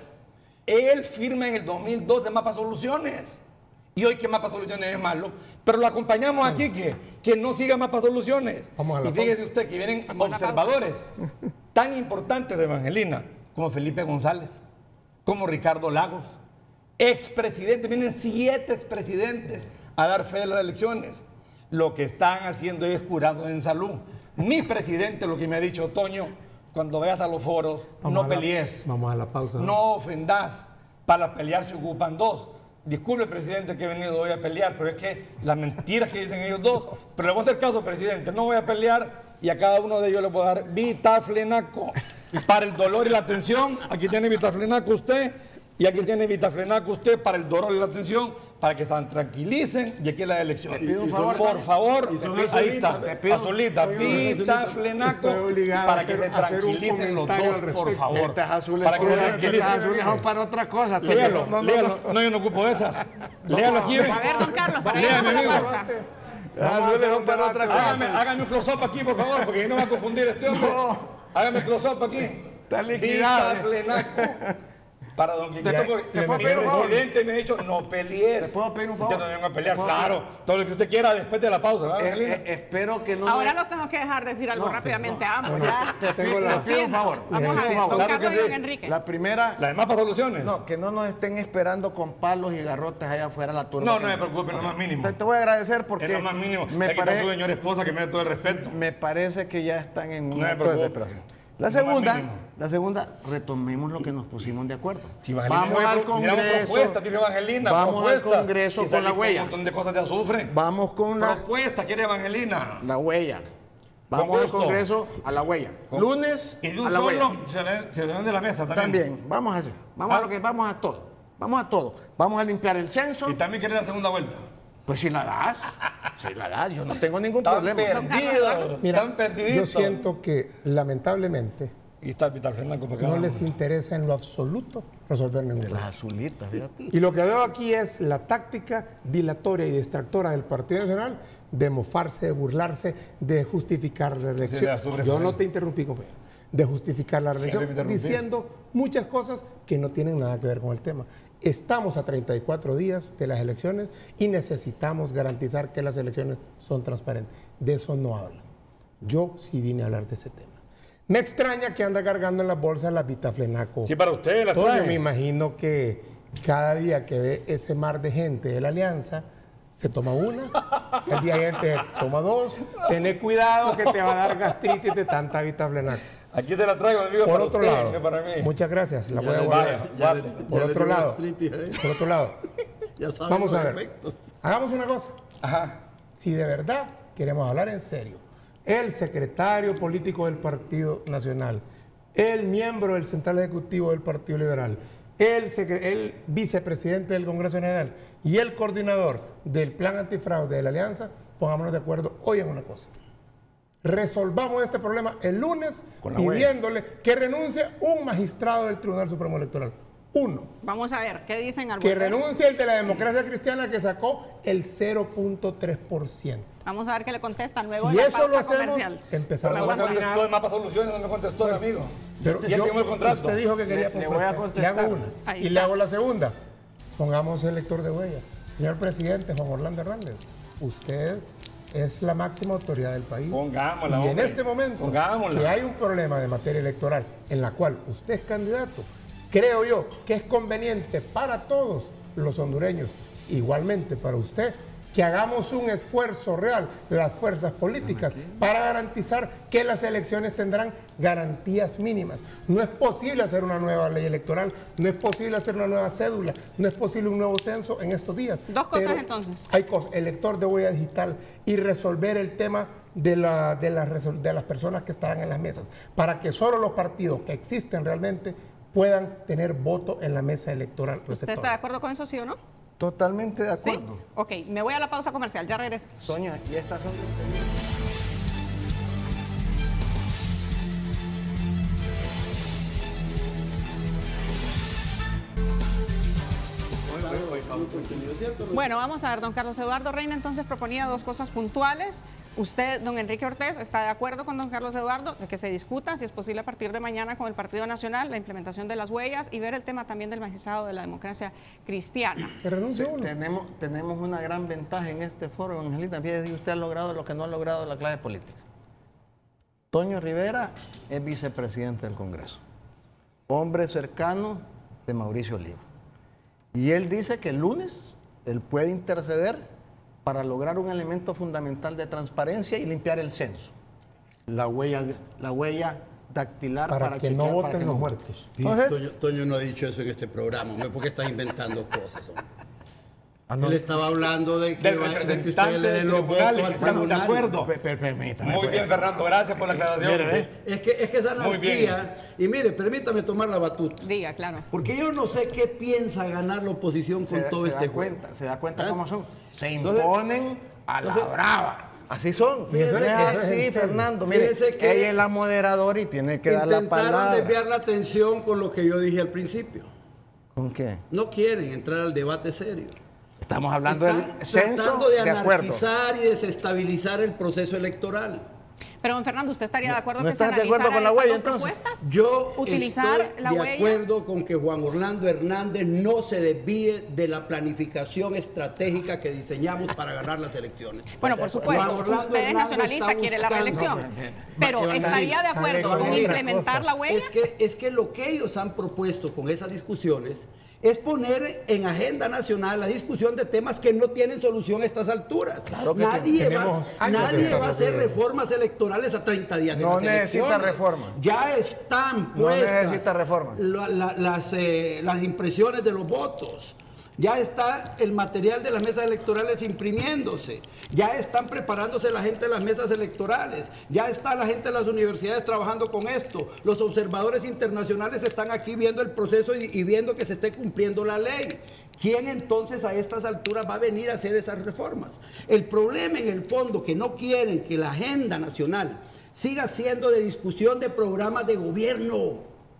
Él firma en el dos mil doce Mapa Soluciones. Y hoy que Mapa Soluciones es malo. Pero lo acompañamos aquí que, que no siga Mapa Soluciones. Vamos a la Y fíjese usted que vienen Vamos a la observadores tan importantes de Evangelina como Felipe González, como Ricardo Lagos, expresidentes, vienen siete expresidentes a dar fe de las elecciones. Lo que están haciendo es curados en salud. Mi presidente, lo que me ha dicho Toño, cuando vayas a los foros, Vamos no a la- pelees, Vamos a la pausa. no ofendas. Para pelear se ocupan dos. Disculpe, presidente, que he venido hoy a pelear, pero es que las mentiras que dicen ellos dos. Pero le voy a hacer caso, presidente, no voy a pelear y a cada uno de ellos le voy a dar vitaflenaco para el dolor y la tensión. Aquí tiene vitaflenaco usted y aquí tiene vitaflenaco usted para el dolor y la tensión, para que se tranquilicen y aquí las elecciones. pido un favor, Por favor, y son ahí azulitas, está, te pido- azulita, vitaflenaco Estoy obligado para a que hacer- se a hacer un tranquilicen los comentario al dos, por respecto. favor. Estas azules Para que se son- tranquilicen. estas azules son para otra cosa. Toño. Léalo, No, no, léalo. No, yo no ocupo de esas. Léalo aquí. ve. A ver, don Carlos, para Léame, irnos a la amigo. pausa. Las azules son para otra cosa. Hágame, hágame un close-up aquí, por favor, porque no va a confundir este hombre. Hágame close-up aquí. Está liquidado. Vitaflenaco. Para don Quiquito, ¿Te- porque te puedo mi pedir un favor? presidente me ha dicho, no pelees. ¿Te puedo pedir un favor? Usted no venga a pelear, ¿Te puedo claro. Todo lo que usted quiera después de la pausa, ¿verdad, Eh, Angelina? eh, espero que no Ahora me- los tengo que dejar decir algo No, rápidamente a ambos. Bueno, ya. te pido- Lo te pido un siento. favor. Vamos te a pido ver, un favor. don Claro Carlos que y don sí. Enrique. La primera, La de Mapa Soluciones. no, que no nos estén esperando con palos y garrotes allá afuera la turba. No, no me preocupe, no más mínimo. Te, te voy a agradecer porque Es lo más mínimo. me, Aquí está su pare- señora esposa que me da todo el respeto. me parece que ya están en No un me acto de preocupe. desesperación. La No más segunda, mínimo. la segunda, retomemos lo que nos pusimos de acuerdo. Si Evangelina vamos dijo al que tiramos Congreso. propuesta, dijo Evangelina, vamos propuesta. al Congreso Y con salí la huella. Un montón de cosas de azufre. Vamos con la, Propuesta, quiere Evangelina. la huella. Vamos al gusto. Congreso a la huella. Con- Lunes Y de un a la solo huella. se le- se le dan de la mesa también. También, vamos a hacer. Vamos Ah. a lo que vamos a todo. Vamos a todo. Vamos a limpiar el censo. Y también quiere la segunda vuelta. Pues si la das, si la das, yo no tengo ningún Están problema. perdidos. Mira, Están perdiditos. yo siento que lamentablemente Y está el vitaflenaco para acá. no les interesa en lo absoluto resolver ningún Las problema. azulitas, fíjate. Y lo que veo aquí es la táctica dilatoria y distractora del Partido Nacional de mofarse, de burlarse, de justificar la Sí, reelección. la azufre Yo fue. no te interrumpí, compañero. De justificar la Siempre reelección, me interrumpí. diciendo muchas cosas que no tienen nada que ver con el tema. Estamos a treinta y cuatro días de las elecciones y necesitamos garantizar que las elecciones son transparentes. De eso no hablan. Yo sí vine a hablar de ese tema. Me extraña que anda cargando en las bolsas la vitaflenaco. Sí, para usted la Toño, trae. me imagino que cada día que ve ese mar de gente de la Alianza, se toma una, el día siguiente toma dos. Tené cuidado que te va a dar gastritis de tanta vitaflenaco. Aquí te la traigo, amigo, Por para otro usted, lado, no para mí. muchas gracias, la Ya voy a le- guardar. Vaya, ya le- guarde. ya Por le otro dio lado, gastritis, ¿eh? por otro lado, Ya saben vamos los a ver, efectos. hagamos una cosa. Ajá. Si de verdad queremos hablar en serio, el secretario político del Partido Nacional, el miembro del Central Ejecutivo del Partido Liberal, el, secre- el vicepresidente del Congreso General y el coordinador del plan antifraude de la Alianza, pongámonos de acuerdo hoy en una cosa. Resolvamos este problema el lunes Con la huella. pidiéndole que renuncie un magistrado del Tribunal Supremo Electoral. Uno. Vamos a ver, ¿qué dicen al Que volver? renuncie el de la democracia cristiana que sacó el cero punto tres por ciento. Vamos a ver qué le contestan luego Si de la eso lo pausa hacemos, comercial. empezamos Pero a no me caminar. contestó en Mapa Soluciones, no me contestó el amigo. Pero si él yo- firmó el contrato. Usted dijo que quería Le- le voy a complacer. Le hago contestar. una. Ahí Y le está. hago la segunda. Pongamos el lector de huella. Señor presidente Juan Orlando Hernández, usted es la máxima autoridad del país. Pongámosla, y en hombre. este momento Pongámosla. que hay un problema de materia electoral en la cual usted es candidato, creo yo que es conveniente para todos los hondureños, igualmente para usted, que hagamos un esfuerzo real de las fuerzas políticas para garantizar que las elecciones tendrán garantías mínimas. No es posible hacer una nueva ley electoral, no es posible hacer una nueva cédula, no es posible un nuevo censo en estos días. Dos cosas Pero entonces. hay cosas, elector de huella digital y resolver el tema de, la, de, las, de las personas que estarán en las mesas, para que solo los partidos que existen realmente puedan tener voto en la mesa electoral. ¿Usted está de acuerdo con eso, sí o no? Totalmente de ¿Sí? acuerdo. Ok, me voy a la pausa comercial, ya regreso. Sonia, y estas son... Bueno, vamos a ver, don Carlos Eduardo Reina entonces proponía dos cosas puntuales. Usted, don Enrique Ortiz, está de acuerdo con don Carlos Eduardo de que se discuta, si es posible, a partir de mañana con el Partido Nacional, la implementación de las huellas y ver el tema también del magistrado de la democracia cristiana. Que renuncie uno. Tenemos, tenemos una gran ventaja en este foro, Angelita. Fíjese que usted ha logrado lo que no ha logrado la clase política. Toño Rivera es vicepresidente del Congreso, hombre cercano de Mauricio Oliva. Y él dice que el lunes él puede interceder para lograr un elemento fundamental de transparencia y limpiar el censo. La huella, la huella dactilar para, para que no chequear, voten para que los no muertos. Y Toño, Toño no ha dicho eso en este programa, hombre, ¿por qué estás inventando cosas? Hombre? Ah, no. Él estaba hablando de que, Del va- de que representante ustedes le den del los tribunal votos y al que estamos de tribunal. acuerdo. Per- per- Permítame. Muy bien, Fernando, gracias por la aclaración. Mire, ¿eh? Es que, es que esa Muy bien. anarquía, y mire, permítame tomar la batuta, Diga, claro. porque yo no sé qué piensa ganar la oposición con Se, todo se este da juego. cuenta, se da cuenta ¿Ah? cómo son. Se Entonces- imponen a la entonces- brava. Así son. Fíjese Es que- así, Fernando. Mire, fíjese que ella es la moderadora y tiene que dar la Intentaron palabra. desviar la atención con lo que yo dije al principio. ¿Con qué? No quieren entrar al debate serio. Estamos hablando Están del censo, tratando de de acuerdo. anarquizar y desestabilizar el proceso electoral. Pero, don Fernando, ¿usted estaría de acuerdo ¿no que se estás de acuerdo analizaran con la estas huella, dos entonces? propuestas? Yo Utilizar estoy la de huella. acuerdo con que Juan Orlando Hernández no se desvíe de la planificación estratégica que diseñamos para ganar las elecciones. Bueno, por supuesto, Juan Orlando usted es Hernández nacionalista, está quiere la buscando- reelección. Pero, Evangelina, ¿estaría de acuerdo con Evangelina, implementar la huella? Es que, es que lo que ellos han propuesto con esas discusiones es poner en agenda nacional la discusión de temas que no tienen solución a estas alturas. Claro que nadie va, tenemos años de nadie estar va a hacer resolviendo. reformas electorales a treinta días de No las necesita elecciones. reforma. Ya están No puestas necesita reforma. la- la- las, eh, las impresiones de los votos. Ya está el material de las mesas electorales imprimiéndose. Ya están preparándose la gente de las mesas electorales. Ya está la gente de las universidades trabajando con esto. Los observadores internacionales están aquí viendo el proceso y, y viendo que se esté cumpliendo la ley. ¿Quién entonces a estas alturas va a venir a hacer esas reformas? El problema en el fondo que no quieren que la agenda nacional siga siendo de discusión de programas de gobierno.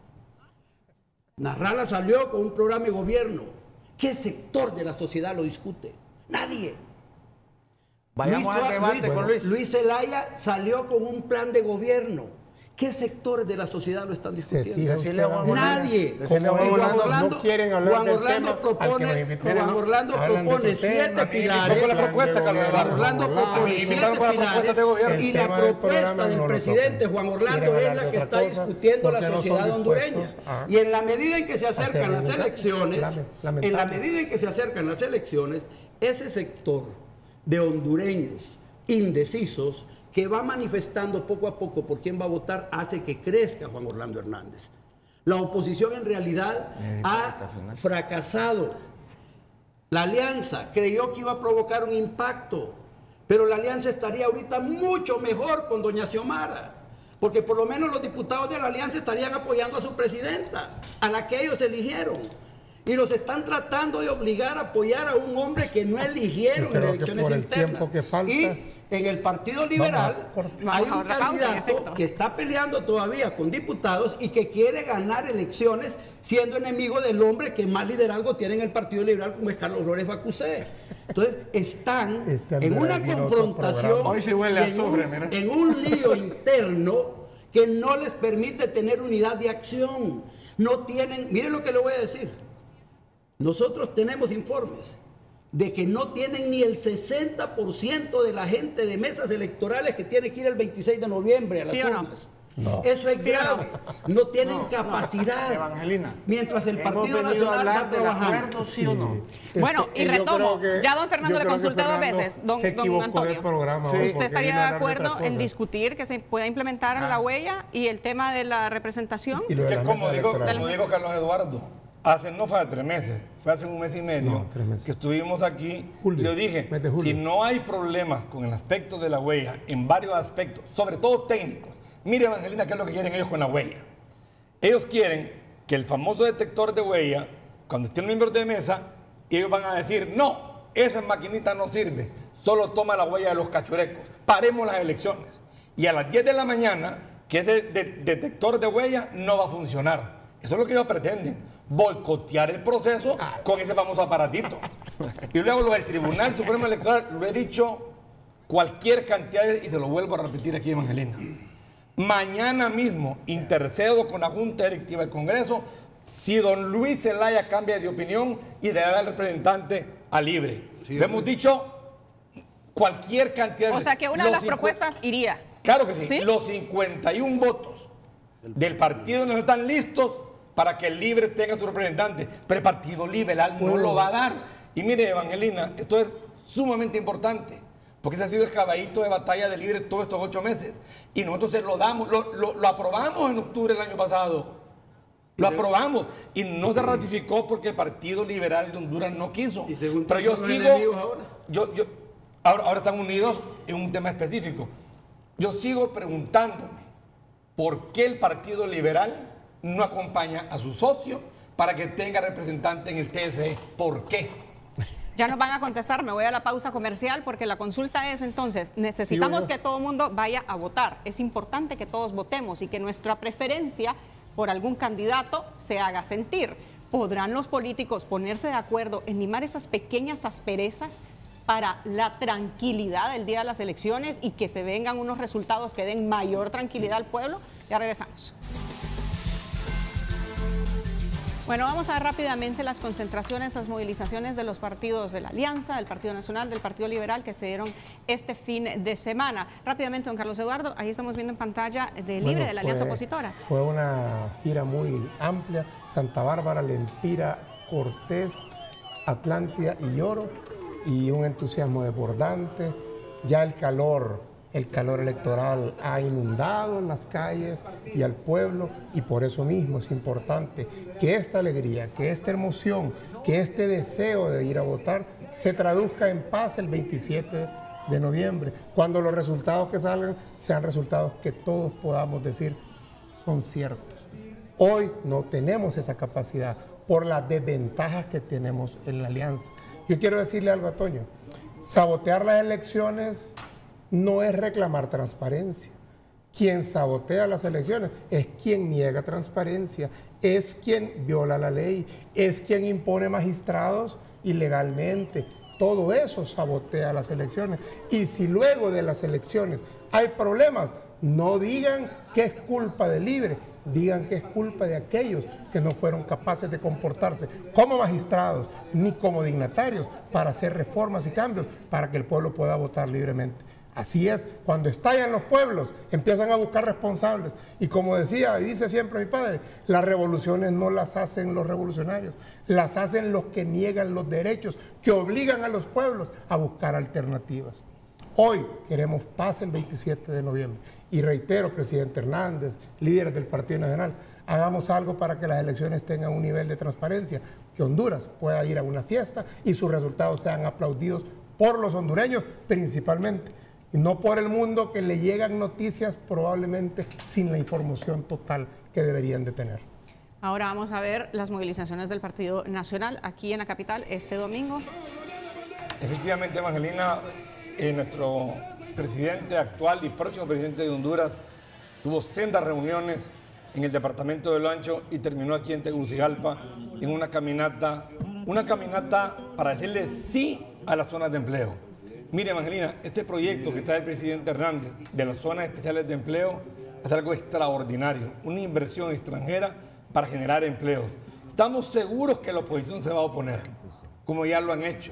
Narrala salió con un programa de gobierno. ¿Qué sector de la sociedad lo discute? Nadie. Vayamos al debate con Luis. Luis Zelaya salió con un plan de gobierno. ¿Qué sectores de la sociedad lo están Se discutiendo? fija Decirle a usted, Juan Evangelina, Nadie. como Decirle a Juan ellos Orlando, no quieren hablar Juan del Orlando tema al que propone, nos invitaron, Juan Orlando hablan de propone otro tema. siete A mí me pilares. invitó la propuesta, Carlos Juan Eduardo. Orlando Juan Orlando. propone Me siete invitaron con la propuesta pilares de gobierno. El y la tema del propuesta programa del no lo presidente tocan. Juan Orlando Quieren es hablar la de que otra está cosa discutiendo la porque no son sociedad hondureña. dispuestos a Y en la medida en que se acercan hacer las ningún- elecciones, Lame- en la lamentable. medida en que se acercan las elecciones, ese sector de hondureños indecisos que va manifestando poco a poco por quién va a votar hace que crezca Juan Orlando Hernández. La oposición en realidad ha fracasado. La alianza creyó que iba a provocar un impacto, pero la alianza estaría ahorita mucho mejor con doña Xiomara, porque por lo menos los diputados de la alianza estarían apoyando a su presidenta, a la que ellos eligieron. Y los están tratando de obligar a apoyar a un hombre que no eligieron Yo creo en que elecciones por el internas. tiempo que falta- Y en el Partido Liberal Vamos a cortar. hay Vamos a un otra pausa, en candidato efecto. que está peleando todavía con diputados y que quiere ganar elecciones siendo enemigo del hombre que más liderazgo tiene en el Partido Liberal, como es Carlos Flores Bacusé. Entonces están Este en Andrés una vino a otro confrontación, programa. Hoy sí huele a y en azufre, un- mira. en un lío interno que no les permite tener unidad de acción. No tienen, miren lo que le voy a decir. Nosotros tenemos informes de que no tienen ni el sesenta por ciento de la gente de mesas electorales que tiene que ir el veintiséis de noviembre a las ¿Sí urnas. o no? No. Eso es ¿Sí grave. No, no tienen No, capacidad. no. Evangelina, Mientras el ¿hemos Partido venido a Nacional hablar está del trabajando. acuerdo, sí o no? Bueno, y Este, yo retomo, creo que- ya don Fernando yo le creo que consulté dos Fernando veces, don, se don equivocó Antonio. del programa hoy ¿Usted porque estaría vino a de hablar de acuerdo otras en cosas. discutir que se pueda implementar Ah. la huella y el tema de la representación? Y lo de Que las como mesas digo, electorales. como digo Carlos Eduardo, hace, no fue hace tres meses, fue hace un mes y medio No, tres meses. que estuvimos aquí. Julio, Yo dije, mes de julio. si no hay problemas con el aspecto de la huella, en varios aspectos, sobre todo técnicos, mire Evangelina, qué es lo que quieren ellos con la huella. Ellos quieren que el famoso detector de huella, cuando estén miembros de mesa, ellos van a decir, no, esa maquinita no sirve, solo toma la huella de los cachurecos, paremos las elecciones. Y a las diez de la mañana, que ese de- detector de huella no va a funcionar. Eso es lo que ellos pretenden, boicotear el proceso con ese famoso aparatito. Y luego lo del Tribunal Supremo Electoral, lo he dicho cualquier cantidad de- y se lo vuelvo a repetir aquí, Evangelina. Mañana mismo intercedo con la Junta Directiva del Congreso si don Luis Zelaya cambia de opinión y le da al representante a libre. Sí, Le hemos dicho cualquier cantidad de... O sea que una de los las cincu- propuestas iría. Claro que sí. ¿Sí? Los cincuenta y uno votos del Partido no están listos para que el Libre tenga su representante. Pero el Partido Liberal no lo va a dar. Y mire, Evangelina, esto es sumamente importante. Porque ese ha sido el caballito de batalla del Libre todos estos ocho meses. Y nosotros se lo damos, lo, lo- lo aprobamos en octubre del año pasado. Lo aprobamos. Y no se ratificó porque el Partido Liberal de Honduras no quiso. Y según Pero yo los sigo... enemigos ahora. Yo, yo, ahora, ahora están unidos en un tema específico. Yo sigo preguntándome por qué el Partido Liberal no acompaña a su socio para que tenga representante en el T S E. ¿Por qué? Ya nos van a contestar, me voy a la pausa comercial porque la consulta es entonces, necesitamos Sí, que todo el mundo vaya a votar. Es importante que todos votemos y que nuestra preferencia por algún candidato se haga sentir. ¿Podrán los políticos ponerse de acuerdo en limar esas pequeñas asperezas para la tranquilidad del día de las elecciones y que se vengan unos resultados que den mayor tranquilidad al pueblo? Ya regresamos. Bueno, vamos a ver rápidamente las concentraciones, las movilizaciones de los partidos de la Alianza, del Partido Nacional, del Partido Liberal que se dieron este fin de semana. Rápidamente, don Carlos Eduardo, ahí estamos viendo en pantalla de Libre, Bueno, de la Alianza fue- Opositora. Fue una gira muy amplia. Santa Bárbara, Lempira, Cortés, Atlántida y Lloro. Y un entusiasmo desbordante. Ya el calor, el calor electoral ha inundado las calles y al pueblo. Y por eso mismo es importante que esta alegría, que esta emoción, que este deseo de ir a votar se traduzca en paz el veintisiete de noviembre, cuando los resultados que salgan sean resultados que todos podamos decir son ciertos. Hoy no tenemos esa capacidad por las desventajas que tenemos en la alianza. Yo quiero decirle algo a Toño. Sabotear las elecciones no es reclamar transparencia. Quien sabotea las elecciones es quien niega transparencia, es quien viola la ley, es quien impone magistrados ilegalmente. Todo eso sabotea las elecciones. Y si luego de las elecciones hay problemas, no digan que es culpa del Libre, digan que es culpa de aquellos que no fueron capaces de comportarse como magistrados ni como dignatarios para hacer reformas y cambios para que el pueblo pueda votar libremente. Así es, cuando estallan los pueblos, empiezan a buscar responsables. Y como decía y dice siempre mi padre, las revoluciones no las hacen los revolucionarios, las hacen los que niegan los derechos, que obligan a los pueblos a buscar alternativas. Hoy queremos paz el veintisiete de noviembre. Y reitero, presidente Hernández, líderes del Partido Nacional, hagamos algo para que las elecciones tengan un nivel de transparencia, que Honduras pueda ir a una fiesta y sus resultados sean aplaudidos por los hondureños principalmente. Y no por el mundo, que le llegan noticias probablemente sin la información total que deberían de tener. Ahora vamos a ver las movilizaciones del Partido Nacional aquí en la capital este domingo. Efectivamente, Evangelina, eh, nuestro presidente actual y próximo presidente de Honduras tuvo sendas reuniones en el departamento de Olancho y terminó aquí en Tegucigalpa en una caminata, una caminata para decirle sí a las zonas de empleo. Mire, Evangelina, este proyecto que trae el presidente Hernández de las zonas especiales de empleo es algo extraordinario, una inversión extranjera para generar empleos. Estamos seguros que la oposición se va a oponer, como ya lo han hecho,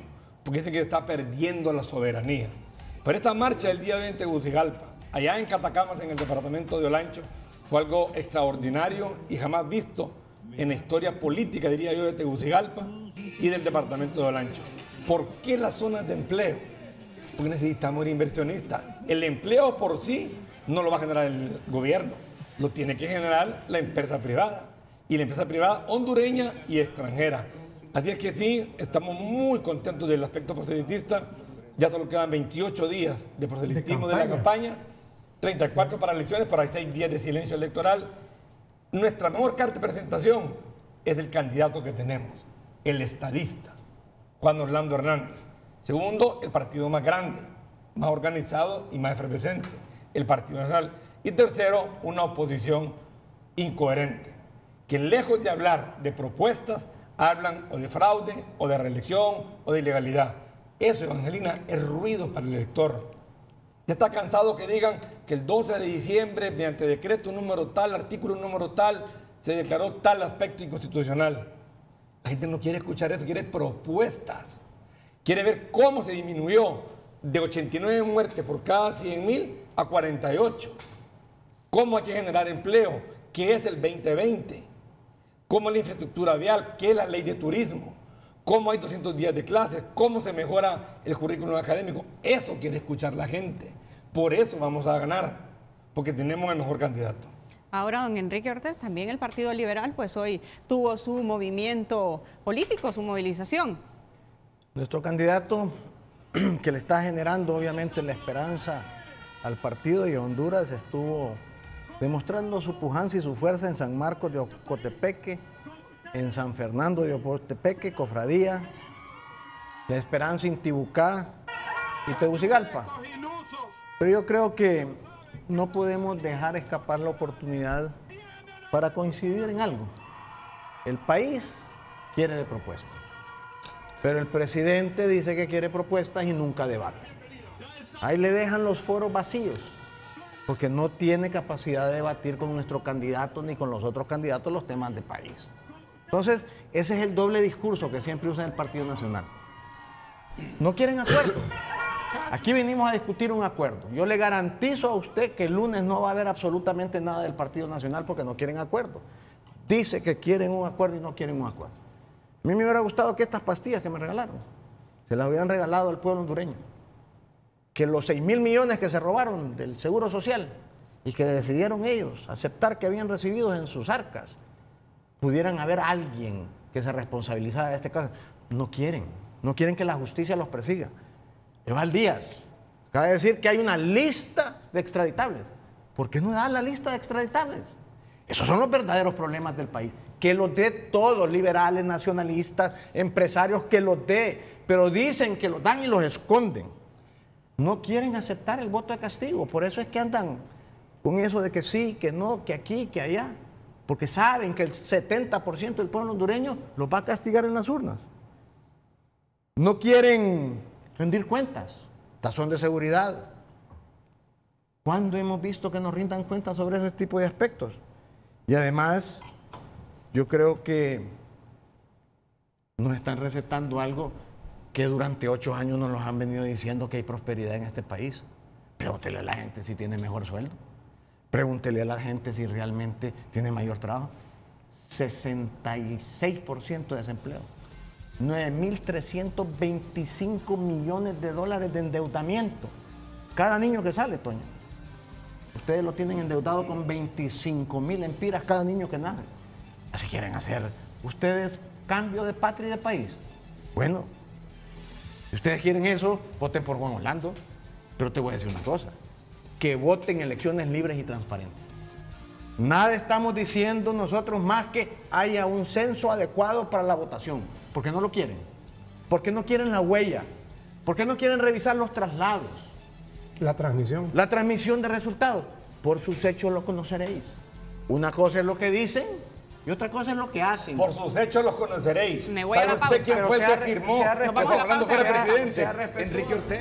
porque dicen que está perdiendo la soberanía. Pero esta marcha del día de hoy en Tegucigalpa, allá en Catacamas, en el departamento de Olancho, fue algo extraordinario y jamás visto en la historia política, diría yo, de Tegucigalpa y del departamento de Olancho. ¿Por qué las zonas de empleo? Porque necesitamos ir inversionistas. El empleo por sí no lo va a generar el gobierno, lo tiene que generar la empresa privada. Y la empresa privada hondureña y extranjera. Así es que sí, estamos muy contentos del aspecto proselitista. Ya solo quedan veintiocho días de proselitismo de, de la campaña, treinta y cuatro para elecciones, pero hay seis días de silencio electoral. Nuestra mejor carta de presentación es el candidato que tenemos, el estadista, Juan Orlando Hernández. Segundo, el partido más grande, más organizado y más efervescente, el Partido Nacional. Y tercero, una oposición incoherente, que lejos de hablar de propuestas, hablan o de fraude, o de reelección, o de ilegalidad. Eso, Evangelina, es ruido para el elector. Ya está cansado que digan que el doce de diciembre, mediante decreto número tal, artículo número tal, se declaró tal aspecto inconstitucional. La gente no quiere escuchar eso, quiere propuestas. Quiere ver cómo se disminuyó de ochenta y nueve muertes por cada cien mil a cuarenta y ocho. Cómo hay que generar empleo, qué es el veinte veinte. Cómo es la infraestructura vial, qué es la ley de turismo. Cómo hay doscientos días de clases, cómo se mejora el currículum académico. Eso quiere escuchar la gente. Por eso vamos a ganar, porque tenemos el mejor candidato. Ahora, don Enrique Ortiz, también el Partido Liberal, pues hoy tuvo su movimiento político, su movilización. Nuestro candidato, que le está generando obviamente la esperanza al partido y a Honduras, estuvo demostrando su pujanza y su fuerza en San Marcos de Ocotepeque, en San Fernando de Ocotepeque, Cofradía, La Esperanza, Intibucá y Tegucigalpa. Pero yo creo que no podemos dejar escapar la oportunidad para coincidir en algo. El país quiere de propuestas, pero el presidente dice que quiere propuestas y nunca debate. Ahí le dejan los foros vacíos, porque no tiene capacidad de debatir con nuestro candidato ni con los otros candidatos los temas de país. Entonces, ese es el doble discurso que siempre usa el Partido Nacional. No quieren acuerdo. Aquí vinimos a discutir un acuerdo. Yo le garantizo a usted que el lunes no va a haber absolutamente nada del Partido Nacional porque no quieren acuerdo. Dice que quieren un acuerdo y no quieren un acuerdo. A mí me hubiera gustado que estas pastillas que me regalaron se las hubieran regalado al pueblo hondureño. Que los seis mil millones que se robaron del Seguro Social y que decidieron ellos aceptar que habían recibido en sus arcas, pudieran haber alguien que se responsabilizara de este caso. No quieren, no quieren que la justicia los persiga. Eval Díaz acaba de decir que hay una lista de extraditables. ¿Por qué no da la lista de extraditables? Esos son los verdaderos problemas del país. Que los dé todos, liberales, nacionalistas, empresarios, que los dé, pero dicen que los dan y los esconden. No quieren aceptar el voto de castigo, por eso es que andan con eso de que sí, que no, que aquí, que allá. Porque saben que el setenta por ciento del pueblo hondureño los va a castigar en las urnas. No quieren rendir cuentas, tazón de seguridad. ¿Cuándo hemos visto que nos rindan cuentas sobre ese tipo de aspectos? Y además, yo creo que nos están recetando algo que durante ocho años nos los han venido diciendo, que hay prosperidad en este país. Pregúntele a la gente si tiene mejor sueldo. Pregúntele a la gente si realmente tiene mayor trabajo. sesenta y seis por ciento de desempleo. nueve mil trescientos veinticinco millones de dólares de endeudamiento. Cada niño que sale, Toño. Ustedes lo tienen endeudado con veinticinco mil empiras cada niño que nace. Así quieren hacer ustedes cambio de patria y de país. Bueno, si ustedes quieren eso, voten por Juan Orlando. Pero te voy a decir una cosa. Que voten elecciones libres y transparentes. Nada estamos diciendo nosotros más que haya un censo adecuado para la votación. ¿Por qué no lo quieren? ¿Por qué no quieren la huella? ¿Por qué no quieren revisar los traslados? La transmisión. La transmisión de resultados. Por sus hechos lo conoceréis. Una cosa es lo que dicen y otra cosa es lo que hacen. Por sus hechos los conoceréis. Me voy a la pausa. ¿Sabe usted quién fue el que firmó que Juan Orlando fuera presidente? Enrique Ortiz.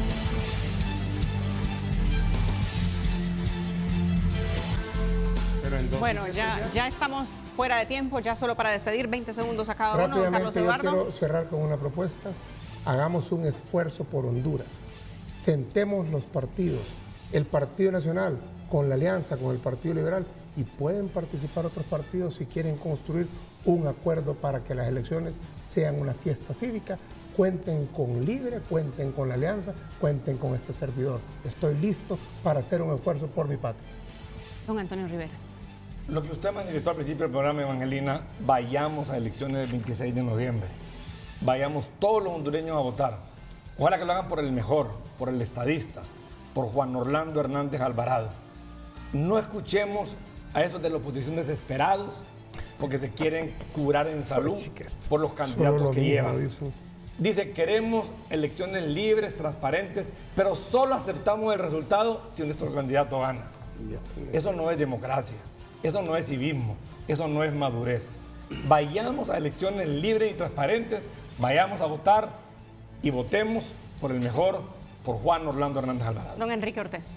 Bueno, ya, ya estamos fuera de tiempo, ya solo para despedir, veinte segundos a cada uno. Don Carlos Rápidamente, yo Eduardo. quiero cerrar con una propuesta. hagamos un esfuerzo por Honduras. Sentemos los partidos, el Partido Nacional con la alianza con el Partido Liberal, y pueden participar otros partidos si quieren construir un acuerdo para que las elecciones sean una fiesta cívica. Cuenten con Libre, cuenten con la alianza, cuenten con este servidor. Estoy listo para hacer un esfuerzo por mi patria. Don Antonio Rivera. Lo que usted manifestó al principio del programa, Evangelina, vayamos a elecciones del veintiséis de noviembre. Vayamos todos los hondureños a votar. Ojalá que lo hagan por el mejor, por el estadista, por Juan Orlando Hernández Alvarado. No escuchemos a esos de la oposición desesperados porque se quieren curar en salud por los candidatos que llevan. Dice, queremos elecciones libres, transparentes, pero solo aceptamos el resultado si nuestro candidato gana. Eso no es democracia, eso no es civismo, eso no es madurez. Vayamos a elecciones libres y transparentes, vayamos a votar y votemos por el mejor, por Juan Orlando Hernández Alvarado. Don Enrique Ortiz.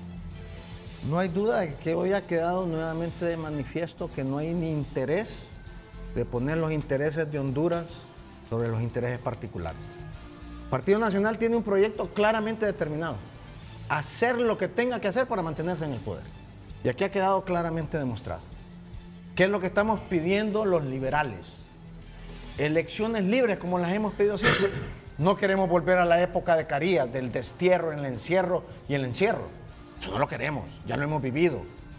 No hay duda de que hoy ha quedado nuevamente de manifiesto que no hay ni interés de poner los intereses de Honduras sobre los intereses particulares. El Partido Nacional tiene un proyecto claramente determinado: hacer lo que tenga que hacer para mantenerse en el poder. Y aquí ha quedado claramente demostrado. ¿Qué es lo que estamos pidiendo los liberales? Elecciones libres como las hemos pedido siempre. No queremos volver a la época de Carías, del destierro, el encierro y el encierro. Eso no lo queremos, ya lo hemos vivido.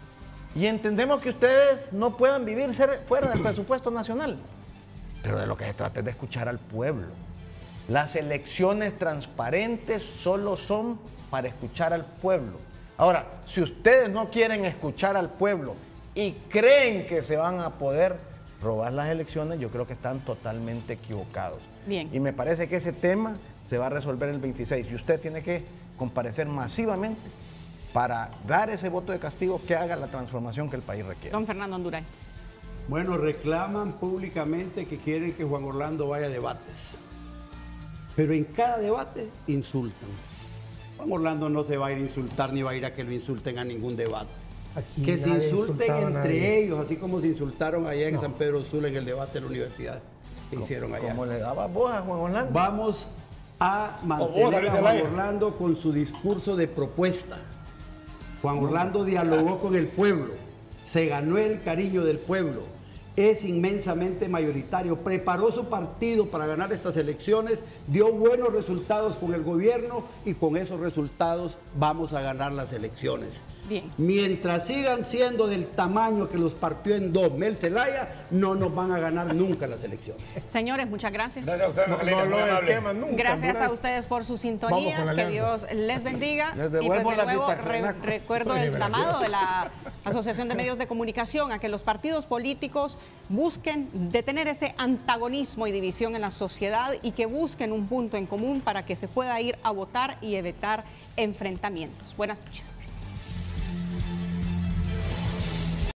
Y entendemos que ustedes no puedan vivir ser fuera del presupuesto nacional. Pero de lo que se trata es de escuchar al pueblo. Las elecciones transparentes solo son para escuchar al pueblo. Ahora, si ustedes no quieren escuchar al pueblo y creen que se van a poder robar las elecciones, yo creo que están totalmente equivocados. Bien. Y me parece que ese tema se va a resolver el veintiséis. Y usted tiene que comparecer masivamente para dar ese voto de castigo que haga la transformación que el país requiere. Don Fernando Honduray. Bueno, reclaman públicamente que quieren que Juan Orlando vaya a debates. Pero en cada debate insultan. Juan Orlando no se va a ir a insultar ni va a ir a que lo insulten a ningún debate. Aquí que se insulten entre ellos, así como se insultaron allá en no. San Pedro Sula en el debate de la universidad que hicieron allá. ¿Cómo le daba voz a Juan Orlando? Vamos a mantener a Juan Orlando con su discurso de propuesta. Juan Orlando dialogó con el pueblo, se ganó el cariño del pueblo, es inmensamente mayoritario, preparó su partido para ganar estas elecciones, dio buenos resultados con el gobierno y con esos resultados vamos a ganar las elecciones. Bien. Mientras sigan siendo del tamaño que los partió en dos Mel Zelaya, no nos van a ganar nunca las elecciones. Señores, muchas gracias. Gracias a ustedes, no, no, no, el tema nunca, gracias a ustedes por su sintonía. Que Dios les bendiga. Les y pues de la nuevo re, recuerdo el llamado de la Asociación de Medios de Comunicación a que los partidos políticos busquen detener ese antagonismo y división en la sociedad y que busquen un punto en común para que se pueda ir a votar y evitar enfrentamientos. Buenas noches.